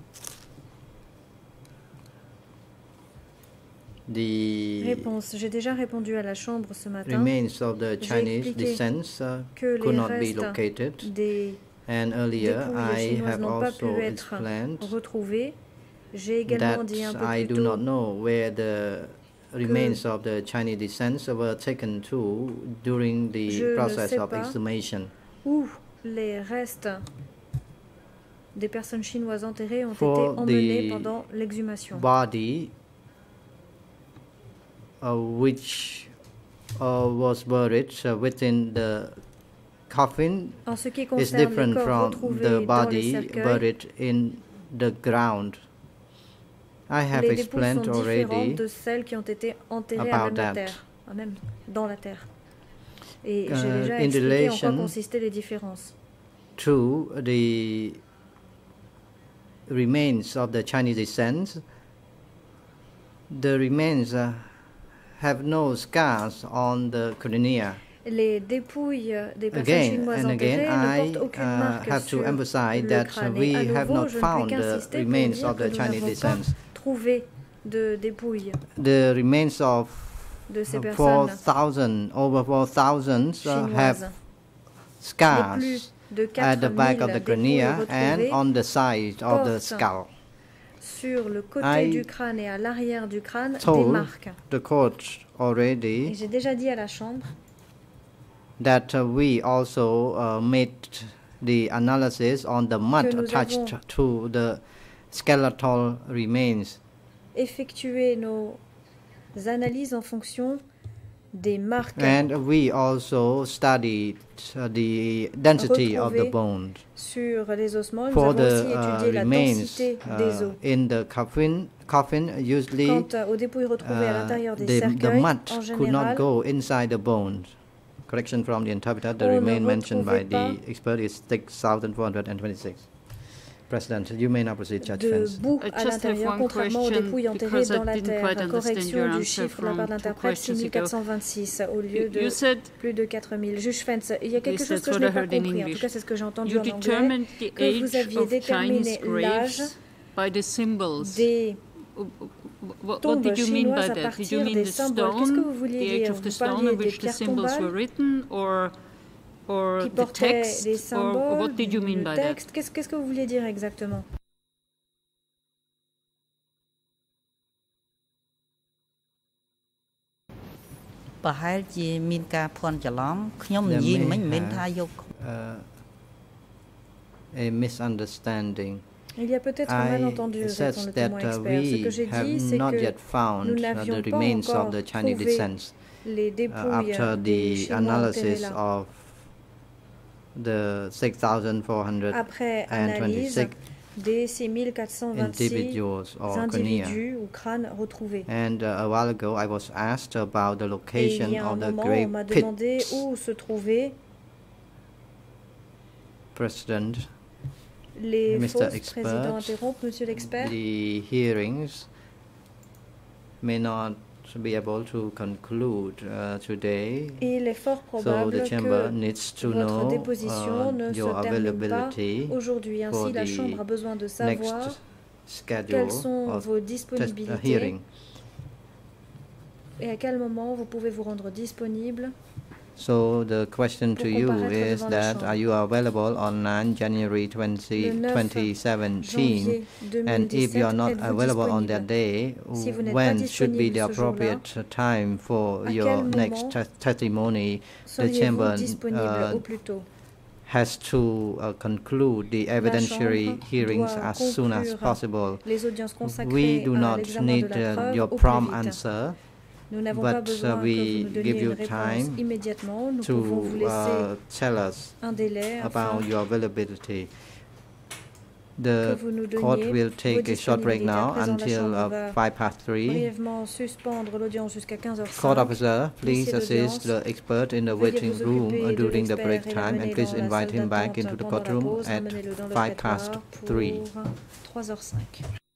The Réponse. J'ai déjà répondu à la Chambre ce matin. remains of the J'ai Chinese expliqué descent uh, que could les not be restes located. des And earlier, dépouilles I chinoises have n'ont pas pu also être explained retrouvées. J'ai également dit un that peu I plus do not tôt know where the remains of the Chinese descent were taken to during the Je ne process sais of pas exhumation. où les restes des personnes chinoises enterrées ont For été emmenés the pendant l'exhumation. body uh, which uh, was buried uh, within the coffin En ce qui is concerne les different corps from retrouvés the dans les body cercueils, buried in the ground. I have les dépouilles explained sont différentes already de celles qui ont été enterrées à about même la that. terre, à même dans la terre. Et Uh, j'ai déjà in expliqué en quoi relation consistaient les différences. to the remains of the Chinese descent, the remains uh, have no scars on the crania. Les dépouilles des personnes Again chinoises and again, enterrées ne I portent aucune uh, marque have to sur emphasize le that crâne. we Et à have nouveau, not je ne found peux the qu'insister pour remains dire of que the nous Chinese n'avons pas descent. trouvé de dépouilles The remains of de ces four personnes thousand, over four thousand uh, chinoises. have Les scars plus de at the back of the quatre mille crania dépouilles and retrouvées on the side of the portent skull. sur le côté I du crâne et à l'arrière du crâne des Told marques. the court Et already j'ai déjà dit à la Chambre that uh, we also uh, made the analysis on the mud que nous attached avons to the skeletal remains. effectué nos analyses en fonction des marques. And we also studied uh, the density of the bones. Sur les ossements, nous For avons the aussi étudié uh, la remains densité des os. uh, in the coffin, coffin usually Quant aux dépouilles retrouvées à l'intérieur des the, cercueils, the mud en could not général, go inside the bones. Correction from the interpreter, the on remain ne mentioned by retrouvait the expert is six thousand four hundred twenty-six. President, you may now proceed, Judge de Fence. boue à l'intérieur, contrairement aux dépouilles enterrées dans la terre. Correction du chiffre de la part de l'interprète, six mille quatre cent vingt-six au lieu de plus de quatre mille. Juge Fence, il y a quelque chose que je n'ai pas compris, en tout cas c'est ce que j'ai entendu en anglais, que vous aviez déterminé l'âge des tombes chinoises à partir des symboles. Qu'est-ce que vous vouliez dire? Vous parliez des pierres tombales qui portaient des symboles, le texte. Qu'est-ce qu'est-ce que vous vouliez dire exactement? A misunderstanding. Il y a peut-être un malentendu, répond le témoin expert. Ce que j'ai dit, c'est que nous n'avions pas encore trouvé les dépouilles des Chinois enterrés là. The six thousand four hundred twenty-six des six mille quatre cent vingt-six individus ou crânes retrouvés. And uh, a while ago, I was asked about the location Et il y a un of the moment, grave on m'a pit. demandé où se trouvaient President, les Mister fausses. Expert, Président interrompt, Monsieur l'expert. The hearings may not be able to conclude uh, today. Et il est fort probable so the chamber que needs to votre know déposition uh, ne your se termine pas availability aujourd'hui. Ainsi, la Chambre a besoin de savoir quelles sont vos disponibilités et à quel moment vous pouvez vous rendre disponible. So the question to you is that are you available on ninth January twenty seventeen? And if you are not available on that day, si when should be the appropriate time for your next testimony? The chamber uh, has to uh, conclude the evidentiary hearings as soon as possible. We do not need uh, your prompt answer. Nous n'avons pas besoin uh, que vous nous donniez une réponse immédiatement. Nous to, pouvons vous laisser uh, tell us un délai about your availability. The court will take a short break now until uh, five past three. Brièvement suspendre l'audience jusqu'à quinze heures cinq. Court officer, please assist the expert in the waiting room uh, during the break time, and please invite him back into the courtroom at five past three. trois heures cinq.